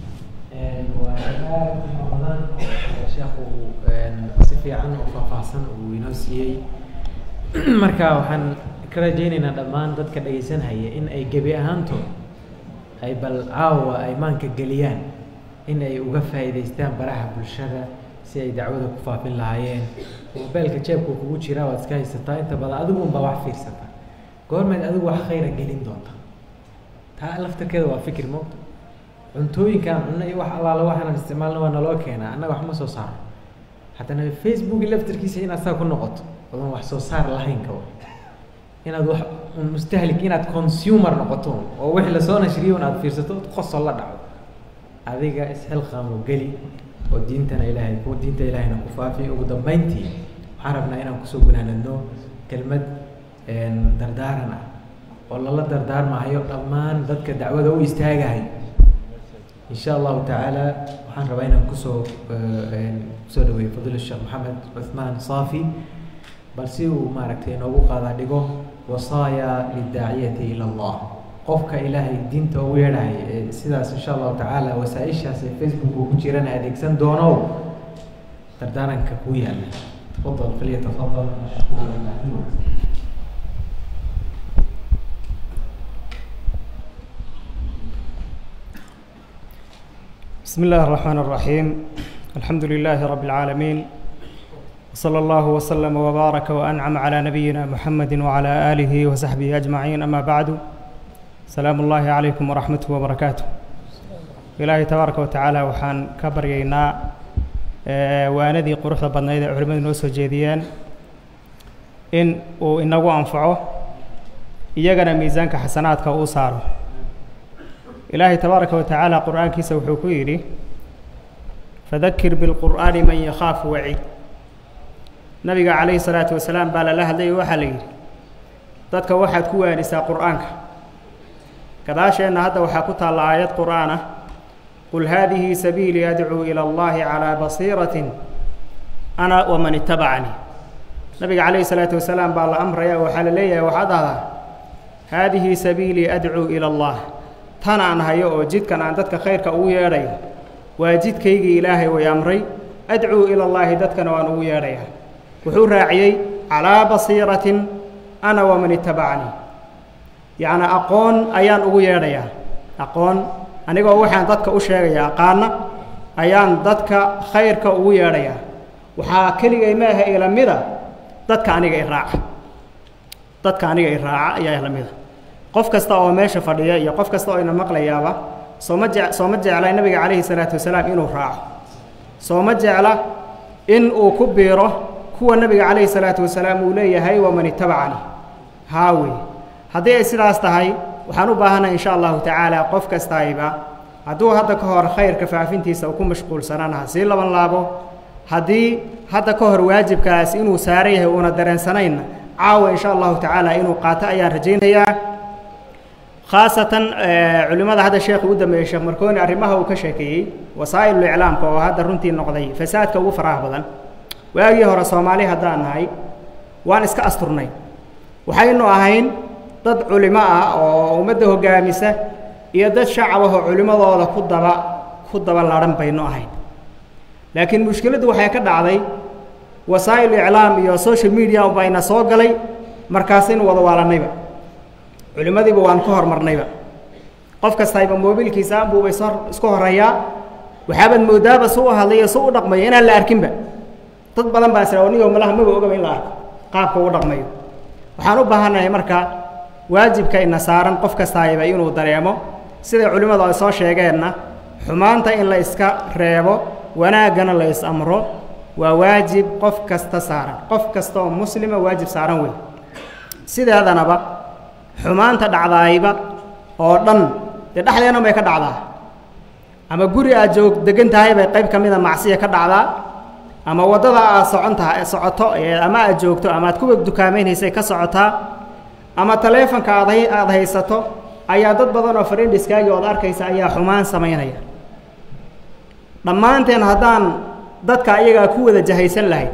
Speaker 2: وأنا في رمضان الشيخ صفي عنه وفافاسن وينوسيي marka waxaan ka rajaynaynaa dhammaan dadka dhageysanaya in ay gebi ahaanto ay bal caawa ay maanka geliyaan in ay uga faa'iidaystaan baraha bulshada si ay dacwada ku faafin lahaayeen mobilka jeebka kugu jira waad iska haysataa inta badan adigu unbaa wax fiirsata goormeed adigu wax khayra gelin doonta taa laftarkeeda waa fikir moogta cuntooyinkaan cunno iyo wax allaala waxaan isticmaalna waa naloo keenaa annaga wax ma soo saaro haddana facebook laftarkiisa inaad saa ku noqoto odan wax soo saar lahayn ka wa inaad wax mustahlik inaad consumer noqoto oo wixii lasoo nashriyo inaad fiirsato qosol la dhaco adiga isxilqaamo geli oo diintana ilaahay ku diinta ilaahayna ku faafi ugu dambeyntii waxaan rabnaa inaan kusoo gunaanadno kelmad dardaaran ah oo lala dardaarmahayo dhammaan dadka dacwada u istaagahay insha allahu tacaala waxaan rabaa inaan kusoo kusoo dhaweeyo fadil sheekh maxamed cuthmaan saafi bal si uu maaragtay inoogu qaada dhigo wasaaya lidaaciyati ila allah qofka ilaahay diinta ugu yeedhahay sidaas insha allahu tacaala wasaaishaas ee facebook uu ku jirana adeegsan doono dardaaranka ku yaala tafadal falyatafadal mashkuuran mahmuud
Speaker 5: بسم الله الرحمن الرحيم الحمد لله رب العالمين وصلى الله وسلم وبارك وأنعم على نبينا محمد وعلى آله وصحبه أجمعين أما بعد سلام الله عليكم ورحمته وبركاته إلهي تبارك وتعالى وحان كبرينا وندي قروح بدنيد علماء نوسو جيديان إن وإنه أنفعه إيجانا ميزانك حسناتك أوصاره إلهي تبارك وتعالى قرآن كيسا وحكويري فذكر بالقرآن من يخاف وعيد نبي عليه الصلاة والسلام بالا لها لي وحلي ذاتك واحد كوانسا قرآنك كذاش أن هذا وحكوت على آيات قرآنه قل هذه سبيلي أدعو إلى الله على بصيرة أنا ومن اتبعني نبي عليه الصلاة والسلام بالا أمر يا وحل لي وحدها هذه سبيلي أدعو إلى الله tan aan hayo oo jidkan aan dadka khayrka ugu yeedhayo waa jidkaygii ilaahay way amray adcuu ila allaahi dadkana waan ugu yeedhayaa wuxuu raaciyey calaa basiiratin ana waman ittabacanii yacni aqoon ayaan ugu yeedhayaa aqoon anigoo waxaan dadka u sheegaya aqaana ayaan dadka khayrka ugu yeedhayaa waxaa keligay maaha ila mida dadka aniga i raaca dadka aniga i raaca ayaa ila mida qof kasta oo meesha fadhiya iyo qof kasta oo ina maqlayaaba sooma je sooma jecla nabiga calayhi salaatu wasalaam inuu raaco sooma jecla in uu ku biiro kuwa nabiga calayhi salaatu wasalaam uu leeyahay waman ittabacanii haawi haddii ay sidaas tahay waxaan u baahanahay insha allahu tacaala qof kastayba hadduu hadda ka hor khayrka faafintiisa uu ku mashquulsanaanaha sii laban laabo haddii hadda ka hor waajibkaas inuu saaran yahay uuna dareensanayna caawa insha allahu tacaala inuu qaato ayaan rajaynayaa khaasatan culimada hadda sheekhu u dambeeyey sheekh markooni arrimaha uu ka sheekeeyey wasaa'ilul iclaamka oo hadda runtii noqday fasaadka ugu faraha badan waagii hore soomaali haddaan nahay waan iska asturnay waxaynu ahayn dad culimo ah oo ummadda hoggaamisa iyo dad shacab ah oo culimadooda ku daba ku daba laadhan baynu ahayn laakiin mushkiladdu waxay ka dhacday wasaa'il iclaam iyo social media bayna soo galay markaasaynu wada waalanayba culimadiiba waan ka hormarnayba qof kastayba moobilkiisa buuba isku horeeyaa waxaabaad moodaaba suu u hadlayo suu u dhaqmayo inaan la arkinba dad badan baa isra niyo malaha maba ogaba in la arko qaabka uu dhaqmayo waxaan u baahanahay marka waajibka ina saaran qof kastayba inuu dareemo sida culimadu ay soo sheegeenna xumaanta in la iska reebo wanaagana la is amro waa waajib qof kasta saaran qof kasta oo muslima waajib saaran weyn sideedanaba xumaanta dhacdaayba oo dhan dee dhexdeena bay ka dhacdaa ama guri aad joog degan tahay bay qayb ka mida macsiya ka dhacdaa ama waddada aad socon tahay socoto ama aad joogto ama aad kuwa dukaameynaysay ka socotaa ama taleefanka aad aad haysato ayaa dad badan oo friendiskaagi ood arkaysa ayaa xumaan samaynaya dhammaanteen haddaan dadka ayagaa ku wada jahaysan lahayn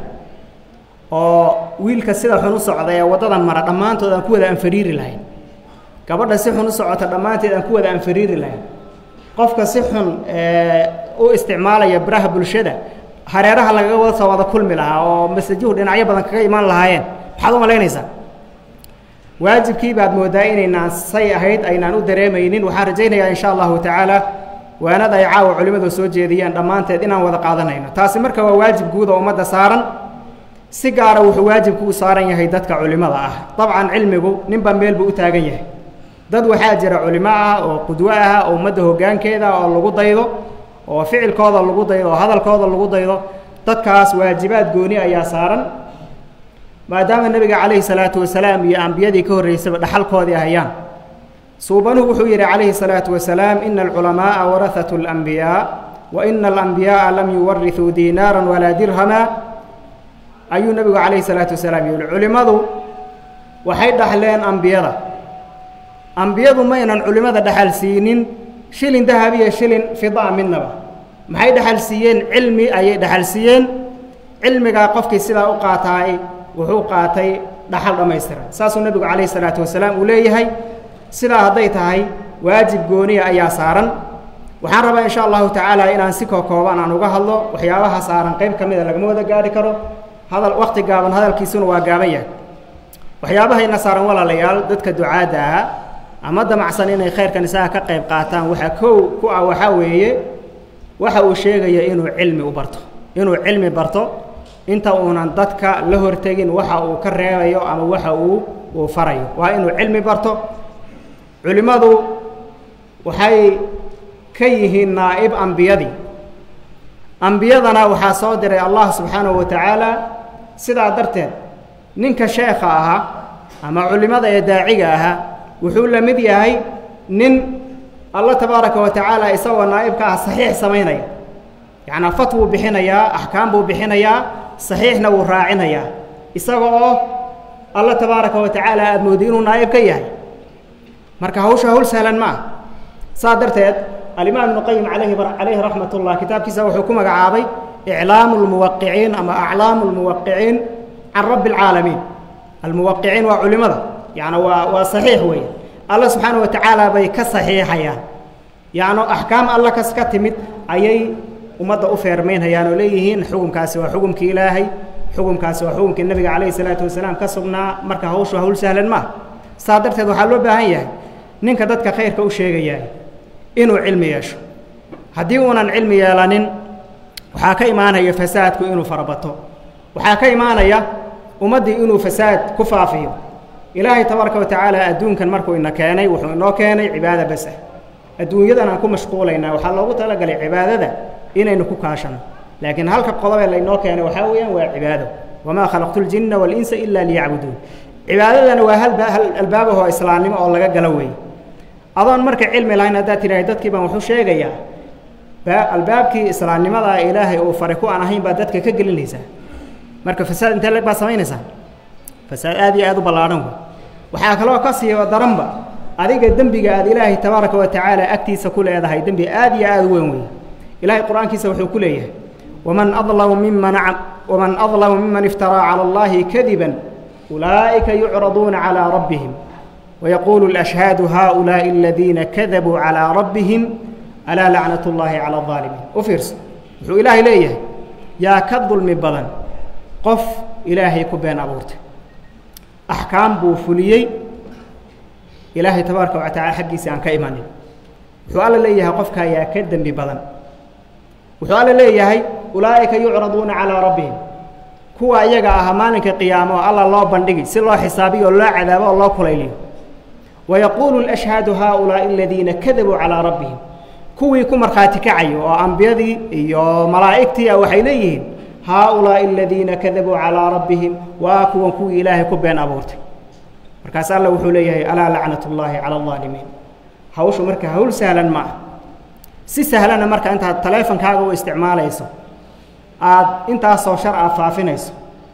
Speaker 5: oo wiilka sida xun u socda ee waddadan mara dhammaantood aan ku wada anfariiri lahayn gabadha si xun u socota dhammaanteed aan ku wada anfariiri lahayn qofka si xun u isticmaalaya baraha bulshada hareeraha lagaga wada soo wada kulmi lahaa oo masajuhu dhinacyo badan kaga imaan lahaayeen maxaad u malaynaysaa waajibkii baad moodaa inaynaan say ahayd aynaan u dareemaynin waxaan rajaynayaa insha allahu tacaala waanada ay caawa culimmadu soo jeediyeen dhammaanteed inaan wada qaadanayno taasi marka waa waajib guud oo ummadda saaran si gaara wuxuu waajibku u saaran yahay dadka culimmada ah dabcan cilmigu ninba meel buu u taagan yahay dad waxaa jira culimo ah oo qudwo ah oo ummadda hoggaankeeda oo lagu daydo oo ficilkooda lagu daydo oo hadalkooda lagu daydo dadkaas waajibaad gooni ayaa saaran maadaama nebiga calayhi salaatu wasalaam iyo ambiyadii ka horreysaba dhaxalkoodii ahayaan suubanuhu wuxuu yidhi calayhi salaatu wasalaam ina alculamaa'a warahatu alambiyaa wa ina alambiyaaa lam yuwarithuu diinaaran walaa dirhama ayuu nebigu calayhi salaatu wasalaam yidhi culimmadu waxay dhaxleen ambiyada ambiyadu ma ynan culimmada dhaxal siinin shilin dahab iyo shilin fidaa midnaba maxay dhaxal siiyeen cilmi ayay dhaxal siiyeen cilmigaa qofkii sidaa u qaataay wuxuu qaatay dhaxal dhammaystiran saasuu nebigu calayhi salaatu wasalaam uu leeyahay sidaa hadday tahay waajib gooniya ayaa saaran waxaan rabaa insha allahu tacaala inaan si kookooban aan uga hadlo waxyaabaha saaran qayb ka mida lagama wada gaari karo hadal waqti gaaban hadalkiisuna waa gaaban yahay waxyaabahayna saaran walaalayaal dadka ducaadda ah ama damacsan inay khayrkan isaga ka qayb qaataan waxaa kow ku ah waxaa weeye waxa uu sheegaya inuu cilmi u barto inuu cilmi barto inta uunan dadka la hortegin waxa uu ka reebayo ama waxa uu uu farayo waa inuu cilmi barto culimmadu waxay ka yihiin naa'ib ambiyadii ambiyadana waxaa soo diray allah subxaanahu wa tacaala sidaa darteed ninka sheekha ahaa ama culimmada ee daaciga ahaa wuxuu la mid yahay nin alla tabaaraka wa tacaala isagoo naa'ibka ah saxiix samaynaya yacnaa fat wuu bixinayaa axkaam buu bixinayaa saxiixna wuu raacinayaa isaga oo alla tabaaraka wa tacaala aada moodi inuu naa'ib ka yahay marka hawsha hawl sahlan ma ah saa darteed alimaam ibnu qayim calayhi calayhi raxmat ullah kitaabkiisa wuxuu ku magacaabay iclaamu lmuwaqiciin ama aclaamu lmuwaqiciin can rabbi alcaalamiin almuwaqiciin waa culimada yacni waa waa saxiix weeye alla subxaana wa tacaala bay ka saxiixayaan yacno axkaam alla kas ka timid ayay ummadda u feermaynhayaan oo leeyihiin xukumkaasi waa xukumkii ilaahay xukumkaasi waa xukumkii nabiga calayhi salaatu wasalaam ka sugnaa marka hawshu hawl sahlan maaha saa darteed waxaa loo baahan yahay ninka dadka khayrka u sheegayaa inuu cilmi yeesho haddii uunan cilmi yeelanin waxaa ka imaanaya fasaadku inuu farabato waxaa ka imaanaya ummaddii inuu fasaad ku faafiyo ilaahay tabaaraka wa tacaala adduunkan markuu ina keenay wuxuu inoo keenay cibaada bas ah adduunyadan aan ku mashquulaynaa waxaa loogu talagalay cibaadada inaynu ku kaashano laakiin halka qodob ee laynoo keenay waxaa weeyaan waa cibaado wamaa khalaqtu ljinna walinsa ilaa liyacbuduun cibaadadana waa hal hal albaabahoo islaamnimo oo laga galo weeye adoon marka cilmi lahayn haddaad tidhahay dadkii baan wuxuu sheegayaa albaabkii islaamnimada ilaahay uu faray ku aan ahayn baad dadka ka gelinaysaa marka fasaad intee leg baad samaynaysaa fasaad aad iyo aad u ballaadhan wey waxaa kaloo ka sii daranba adiga dembiga aad ilaahay tabaaraka wa tacaala agtiisa ku leedahay dembi aad iyo aad u weyn weeye ilaahay qur-aankiisa wuxuu ku leeyahay waman adlamu miman waman adlamu miman iftaraa cala allahi kadiban ulaa'ika yucraduuna calaa rabbihim ويقول الأشهاد هؤلاء الذين كذبوا على ربهم ألا لعنة الله على الظالمين وفرس وحو إلهي ليه يا كالظلم بدن قف إلهي كبين أبورته أحكام بوفليي إلهي تبارك وتعالى حقي سيان كإيماني وحو قال ليه قفك يا كدن ببدن وحو قال ليه أولئك يعرضون على ربهم كوا يقع أهمانك قيامه الله الله بندقي سي الله حسابي والله عذابه والله كليليه ويقول الأشهاد هؤلاء الذين كذبوا على ربهم كوي كمر خاتك عيو وأنبيادي يو ملائكتي أو حيليهم هؤلاء الذين كذبوا على ربهم وأكوا كوي إلهي كبين أبورتي مركز الله وحوليه ألا لعنة الله على الظالمين هاوش مركز هول سهلا معه سي سهلا مركز أنت التليفون كاغو استعمال يسو عاد أنت أصو شرع فافين يسو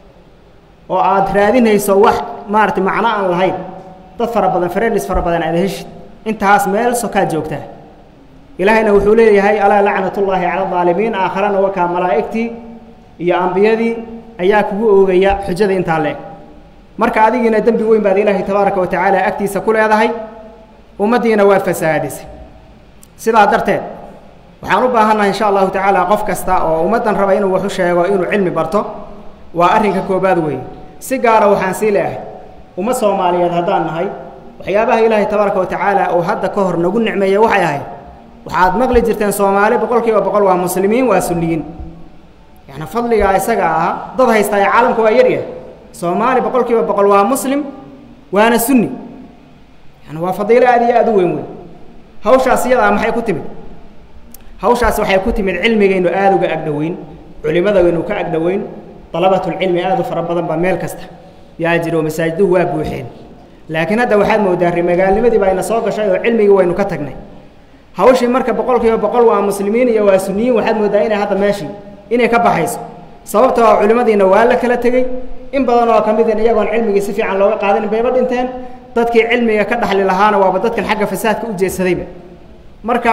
Speaker 5: وعاد رادين يسو واحد مارت معناه الهيد dad fara badan fareelis fara badan aad heshid intaas meel sokaa joogtaa ilaahayna wuxuu leeyahay alaa lacnatullaahi cala adaalimiin aakharana wakaa malaa'igtii iyo ambiyadii ayaa kugu oogaya xujada intaa leeg marka adigiina dembi weyn baad ilaahay tabaaraka wa tacaala agtiisa ku leedahay ummaddiina waad fasaadisay sidaa darteed waxaan u baahannahay insha allahu tacaala qof kasta oo ummaddan raba inuu wax u sheego inuu cilmi barto waa arrinka koobaad weeye si gaara waxaan sii leeyahay uma Soomaaliyeed hadaan nahay waxyaabaha Ilaahay tabaaraka wa tacaala oo hadda ka hor nagu nicmeeyay waxay ahayd waxaad maqli jirteen Soomaali boqolkiiba boqol waa muslimiin waa sunniyiin yaani fadliga isaga ah dad haysta caalamka waa yar yahay Soomaali boqolkiiba boqol waa muslim waana sunni yaani waa fadiilo aad iyo aad u weyn weyn hawshaas iyada maxay ku timid hawshaas waxay ku timid cilmigeenu aad uga agdhaweyn culimada weenu ka agdhaweyn talabatul ilmi aad u fara badan ba meel kasta yaa jiro masaajidu waa buuxeen laakiin hadda waxaad moodaa magaalnimadii baa ina soo gashay oo cilmiga waynu ka tagnay hawshii marka boqolkiiba boqol waa muslimiin iyo waa sunniyiin waxaad moodaa inay hadda meeshii inay ka baxayso sababtoo ah culimadiina waa la kala tegay in badan oo kamid ah iyagoon cilmiga si fiican looga qaadan bayba dhinteen dadkii cilmiga ka dhaxli lahaana waaba dadkan xagga fasaadka u jeesadayba marka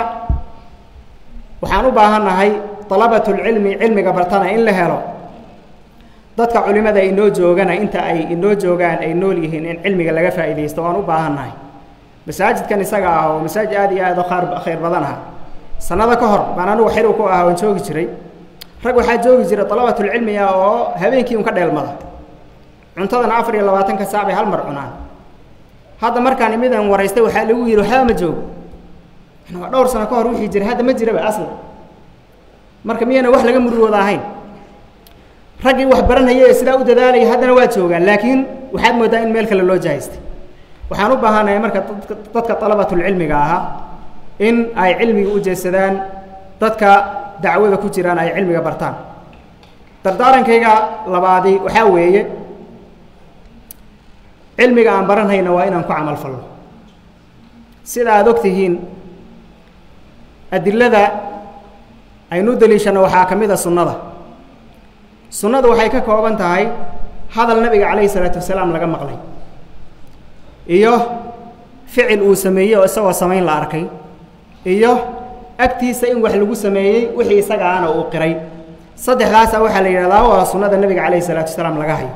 Speaker 5: waxaan u baahanahay talabatul ilmi cilmiga bartana in la helo dadka culimada ay noo joogana inta ay inoo joogaan ay nool yihiin in cilmiga laga faa'iideysto waan u baahannahay masaajidkan isaga ah oo masaajid aad iyo aad u khayr khayr badan ah sanada ka hor baan anigu xiriir ku ahaa oo joogi jiray rag waxa joogi jiray talabatul ilmi oo habeenkii un ka dheelmada cuntadana afar iyo labaatan ka saac bay hal mar cunaan hadda markaan imidan wareystay waxa lagu yiri waxa ma joog ana dhowr sano ka hor wixii jiray hadda ma jiraba aslan marka miyana wax laga murugooda ahayn ragii wax baranayay sida u dadaalay haddana waa joogaan laakiin waxaad moodaa in meel kale loo jahaystay waxaan u baahanahay marka dadka talabatul ilmiga aha in ay cilmiga u jeesadaan dadka dacwada ku jiraan ay cilmiga bartaan dardaarankayga labaadi waxa weeye cilmiga aan baranayna waa inaan ku camal falno sida aad ogtihiin adillada aynu daliishano waxaa kamid ah sunnada sunnadu waxay ka kooban tahay hadal nabiga calayhi salaatu wasalaam laga maqlay iyo ficil uu sameeyay oo isagoo samayn la arkay iyo agtiisa in wax lagu sameeyay wixii isaga aana uu qiray saddexdaas waxa la yiraahdaa waa sunnada nabiga calayhi salaatu wasalaam laga hayo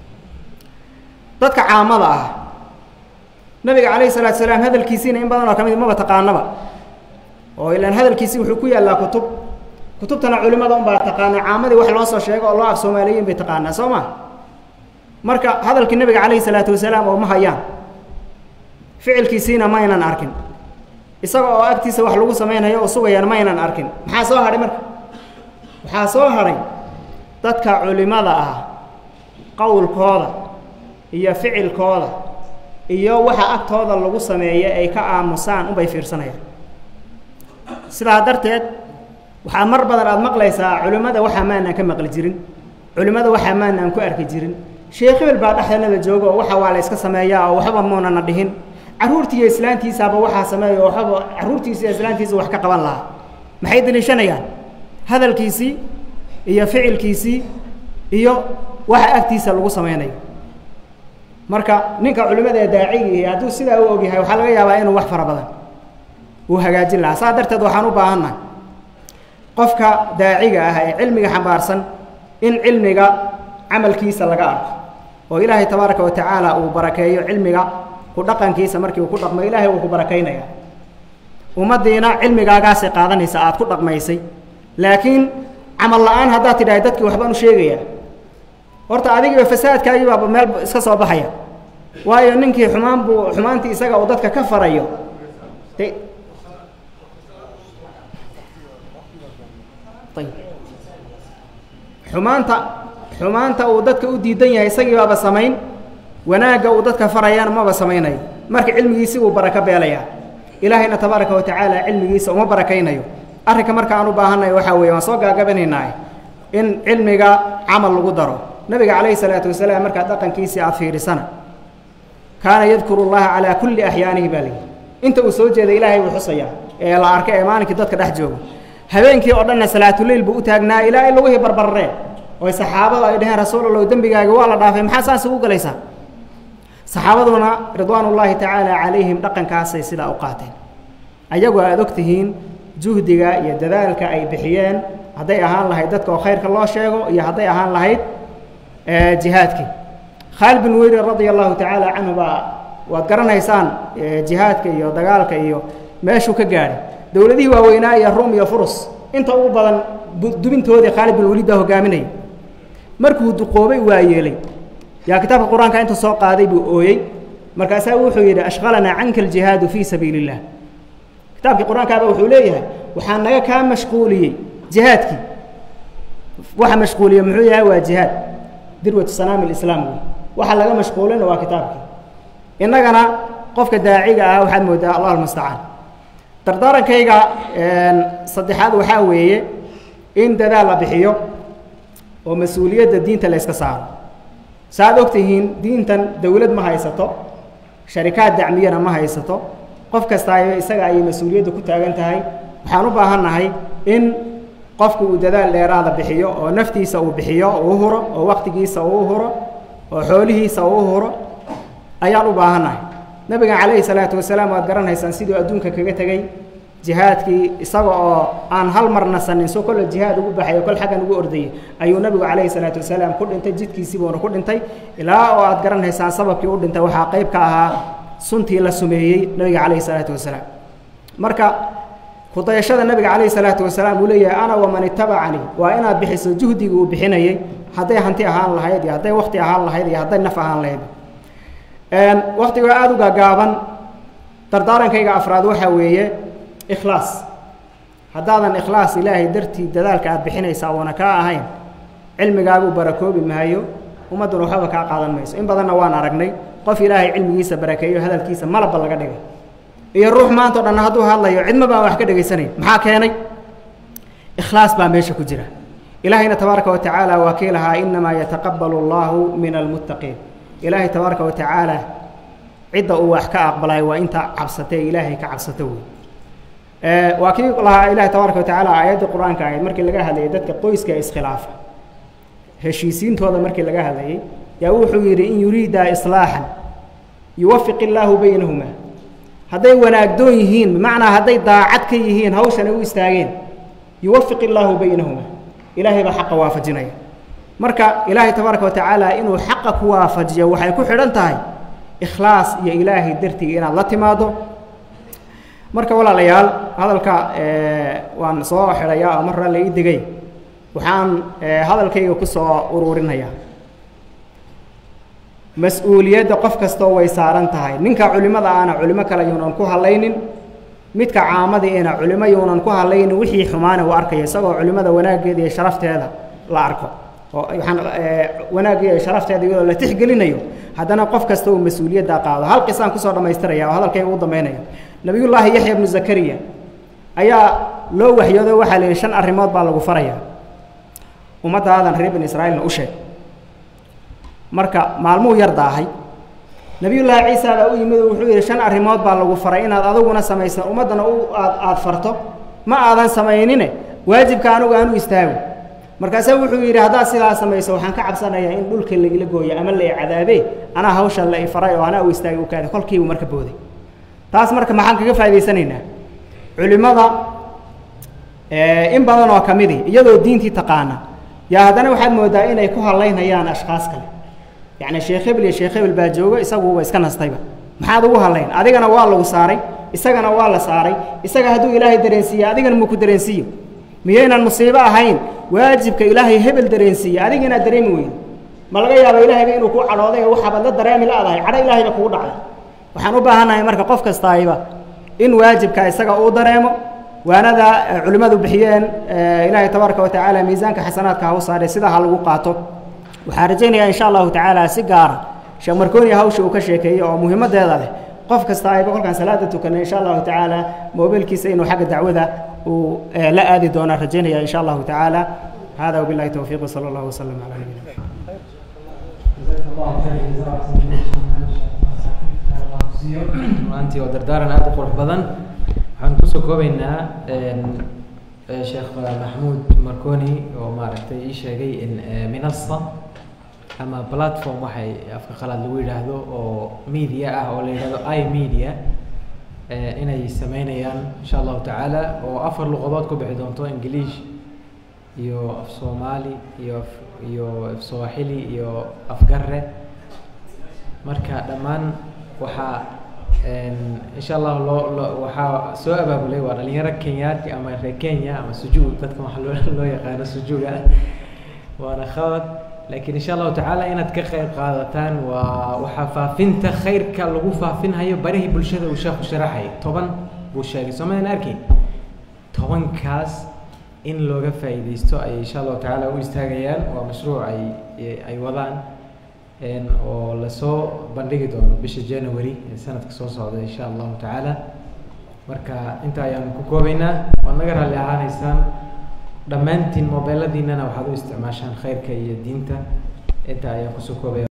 Speaker 5: dadka caamada ah nabiga calayhi salaatu wasalaam hadalkiisina in badan oo kamid ma taqaanaba oo ilaan hadalkiisii wuxuu ku yaallaa kutub kutubtana culimmada unbaa taqaana caamadii wax loo soo sheego oo loo af soomaaliyiin bay taqaanaa soo ma marka hadalkii nabiga calayhi salaatu wasalaam oo ma hayaan ficilkiisiina maynan arkin isaga oo agtiisa wax lagu samaynayo oo sugayaan maynan arkin maxaa soo hadhay marka waxaa soo hadhay dadka culimmada ah qowlkooda iyo ficilkooda iyo waxa agtooda lagu sameeyay ay ka aamusaan unbay fiirsanayaan sidaa darteed waxaa mar badan aad maqlaysaa culimmada waxaa maanaan ka maqli jirin culimmada waxaa maanaan ku arki jirin sheekh hebel baa dhexdanada jooga oo waxa waa la iska sameeyaa oo waxba muunana dhihin carruurtiiyo islaantiisaaba waxaa sameeya oo waxba carruurtiisa iyo islaantiisa wax ka qaban lahaa maxay daliishanayaan hadalkiisii iyo ficilkiisii iyo waxa agtiisa lagu sameynayo marka ninka culimmada ee daaciga hadduu sidaa u ogyahay waxaa laga yaabaa inuu wax fara badan uu hagaajin lahaa saa darteed waxaan u baahannahay qofka daaciga ah ee cilmiga xambaarsan in cilmiga camalkiisa laga arko oo ilaahay tabaaraka wa tacaala uu barakeeyo cilmiga ku dhaqankiisa markii uu ku dhaqmo ilaahay uu ku barakaynaya ummaddiina cilmigaagaasay qaadanaysa aad ku dhaqmaysay laakiin camal la-aan haddaad tidhahay dadkii waxbaan u sheegayaa horta adigiiba fasaadkaagiibaaba meel iska soo baxaya waayo ninkii xumaan buu xumaantii isaga uu dadka ka farayo de xumaanta xumaanta uu dadka u diidan yahay isagii baaba samayn wanaagga uu dadka farayaan maba samaynayo marka cilmigiisi uu barako beelayaa ilaahayna tabaaraka wa tacaala cilmigiisa uma barakaynayo arrinka marka aan u baahannahay waxaa weeye waan soo gaagabanaynaa in cilmiga camal lagu daro nabiga calayhi salaatu wasalaam markaa dhaqankiisii aad fiirisana kaana yadkuru llaha calaa kulli axyaanihi baa layidhi inta uu soo jeeda ilaahay buu xusayaa ee la arkay ee maalinkii dadka dhex jooga habeenkii oo dhanna salaatuleyl buu u taagnaa ilaa ay lagihii barbarareen oy saxaabadu ay dhaheen rasuulallah dembigaaga waa la dhaafay maxaa saas ugu galaysaa saxaabaduna ridwaanullaahi tacaala calayhim dhaqankaasay sidaa u qaateen ayagoo aad og tihiin juhdiga iyo dadaalka ay bixiyeen hadday ahaan lahayd dadka oo khayrka loo sheego iyo hadday ahaan lahayd jihaadkii khaalid bin weyri radia allahu tacaala canhu baa waad garanaysaan jihaadka iyo dagaalka iyo meeshuu ka gaadhay dowladihii waaweynaa iyo ruum iyo furus inta ugu badan dubintoodii khaalid bin weliid baa hogaaminayay markuu duqoobay waa yeelay yaa kitaabka qur-aanka inta soo qaaday buu ooyey markaasaa wuxuu yidhi ashqalanaa canka aljihaadu fii sabiili illah kitaabkii qur-aankaaba wuxuu leeyahay waxaa naga kaa mashquuliyey jihaadkii waxa mashquuliye muxuu yahay waa jihaad dirwatu sanaami lislaam wey waxa laga mashquulina waa kitaabkii innagana qofka daaciga ah waxaad moodaa allah almustacaan dardaarankayga saddexaad waxaa weeye in dadaal la bixiyo oo mas-uuliyadda diinta la yska saaro saaad og tihiin diintan dowlad ma haysato sharikaad dacmiyana ma haysato qof kastaayo isaga ayay mas-uuliyadda ku taagan tahay waxaan u baahannahay in qofku uu dadaal dheeraada bixiyo oo naftiisa uu bixiyo uu huro oo waqtigiisa uu huro oo xoolihiisa uu huro ayaan u baahannahay nabiga calayhi salaatu wasalaam waad garanaysaan siduu adduunka kaga tegey jihaadkii isaga oo aan hal mar nasanin soo kolle jihaad ugu baxayo kol xaggan ugu ordayay ayuu nabigu calayhi salaatu wasalaam ku dhintay jidkiisii buuna ku dhintay ilaa oo aad garanaysaan sababkii u dhintay waxaa qayb ka ahaa suntii la sumeeyey nabiga calayhi salaatu wasalaam marka kudayashada nabiga calayhi salaatu wasalaam uu leeyahay ana waman ittabacanii waa inaad bixiso juhdigii uu bixinayay hadday hanti ahaan lahayd iyo hadday wakti ahaan lahayd iyo hadday naf ahaan lahayd waktigoo aada u gaagaaban dardaarankayga afraad waxaa weeye ikhlaas haddaadan ikhlaas ilaahay dartii dadaalka aad bixinaysaa uuna kaa ahayn cilmigaagu barakoobi maayo ummadduna waxbaba kaa qaadan mayso in badanna waan aragnay qof ilaahay cilmigiisa barakeeyo hadalkiisa malabba laga dhigay iyo ruux maanta o dhan hadduu hadlayo cidma baan wax ka dhegaysanayn maxaa keenay ikhlaas baa meesha ku jira ilaahayna tabaaraka wa tacaala waa kii lahaa inamaa yataqabbalu allahu min almuttaqiin ilaahay tabaaraka wa tacaala cidda uu wax ka aqbalay waa inta cabsatay ilaahay ka cabsato wey waa kii lahaa ilaahay tabaaraka wa tacaala aayadda qur-aanka ahayd markii laga hadlayay dadka qoyska iskhilaafa heshiisiintooda markii laga hadlayay yaa wuxuu yidhi in yuriidaa islaaxan yuwafiq illaahu baynahuma hadday wanaagdoon yihiin bimacnaa hadday daacad ka yihiin hawshan ay u istaageen yuwafiq illaahu baynahuma ilaahay baa xaqa waafajinaya marka ilaahay tabaaraka wa tacaala inuu xaqa ku waafajiyo waxay ku xidhan tahay ikhlaas iyo ilaahay dartii inaad la timaado marka walaalayaal hadalka waan soo xirayaa oo mar la ii digay waxaan hadalkayga ku soo ururinayaa mas'uuliyadda qof kasta way saaran tahay ninka culimada ana culimo kale yuunan ku halaynin midka caamada ina culimo yuunan ku halaynin wixii xumaana uu arkay isagoo culimada wanaageeda iyo sharafteeda la arko oo waxaan wanaageeda iyo sharafteeda iyadoo la tixgelinayo haddana qof kasta uu mas'uuliyadda qaado hal qisaan ku soo dhameystiraya oo hadalkayga ugu dambeynaya nabiyullaahi yaxya ibnu zakariya ayaa loo waxyooday waxaa la yidhi shan arrimood baa lagu farayaa ummaddaadan reer bani israa'iilna u sheeg marka maalmuu yar daahay nabiyullaahi ciisa baa u yimid wuxuu yidhi shan arrimood baa lagu faray inaad adiguna samaysan ummaddana u aad aad farto ma aadan samaynine waajibka anugu aanu istaago markaasaa wuxuu yidhi haddaad sidaa samayso waxaan ka cabsanayaa in dhulka laila gooyo ama la i cadaabee anaa hawshan la i faray oo anaa u istaagay u kaaday kolkiibuu marka booday taas marka maxaan kaga faa'idaysanaynaa culimada in badan oo ka midi iyadoo diintii taqaana yaa haddana waxaad moodaa inay ku halaynayaan ashkaas kale yacni sheekh hebel iyo sheekh hebel baa jooga isaguuba iska nastayba maxaad ugu halayn adigana waa lagu saaray isagana waa la saaray isaga hadduu ilaahay dareensiiye adigana muu ku dareensiiyo miyaynan musiibo ahayn waajibka ilaahay hebel dareensiiye adiga inaad dareemi weydo ma laga yaaba ilaahayba inuu ku cadhooday oo waxaabad la dareemi la-dahay cadho ilaahayba kugu dhacday waxaan u baahannahay marka qof kastaayba in waajibka isaga uu dareemo waanada culimadu bixiyeen ilaahay tabaaraka wa tacaala miisaanka xasanaadka ha u saaray sidaa ha lagu qaato waxaan rajaynayaa insha allahu tacaala si gaara sheekh markooni hawsha uu ka sheekeeyey oo muhiimadeeda leh qof kasta ayba kolkaan salaada tukanay insha allahu tacaala moobilkiisa inuu xagga dacwada uu la aadi doonaa rajaynayaa insha allahu tacaala hada wabillahi tawfiiq wasala allahu wasalam calaa nabiyina
Speaker 2: maantii oo dardaaran aad u qurux badan waxaan kusoo koobaynaa sheekh maxamuud marconi oo maaragtay ii sheegay in minasa ama platform waxay afka qalaad lagu yidhaahdo oo media ah oo la yidhahdo i media inay sameynayaan insha allahu tacaala oo afar luqadood ku bixi doonto ingiliish iyo af soomaali iyo iyo af sooxili iyo afgarre marka dhammaan waxaa insha allah loo loo waxaa soo abaabulay waa dhalinyaro kenyaati ama reer kenya ama sujuud dadka waxaa loo loo yaqaano sujuuga waana khalad laakiin insha allahu tacaala inaad ka qayb qaadataan waa waxaa faafinta khayrka lagu faafinhayo barihii bulshada uu sheekhu sharaxay toban buu sheegay soomaalian arkay tobankaas in looga faa'iidaysto ay insha allahu tacaala u istaagayaan waa mashruuc ay ay wadaan oo lasoo bandhigi doono bisha january ee sanadka soo socda insha allahu tacaala marka inta ayaanu ku koobaynaa waad naga raalli ahaanaysaan dhammaantiin mobeeladiinana waxaad u isticmaashaan khayrka iyo diinta inta ayaan kusoo koobaya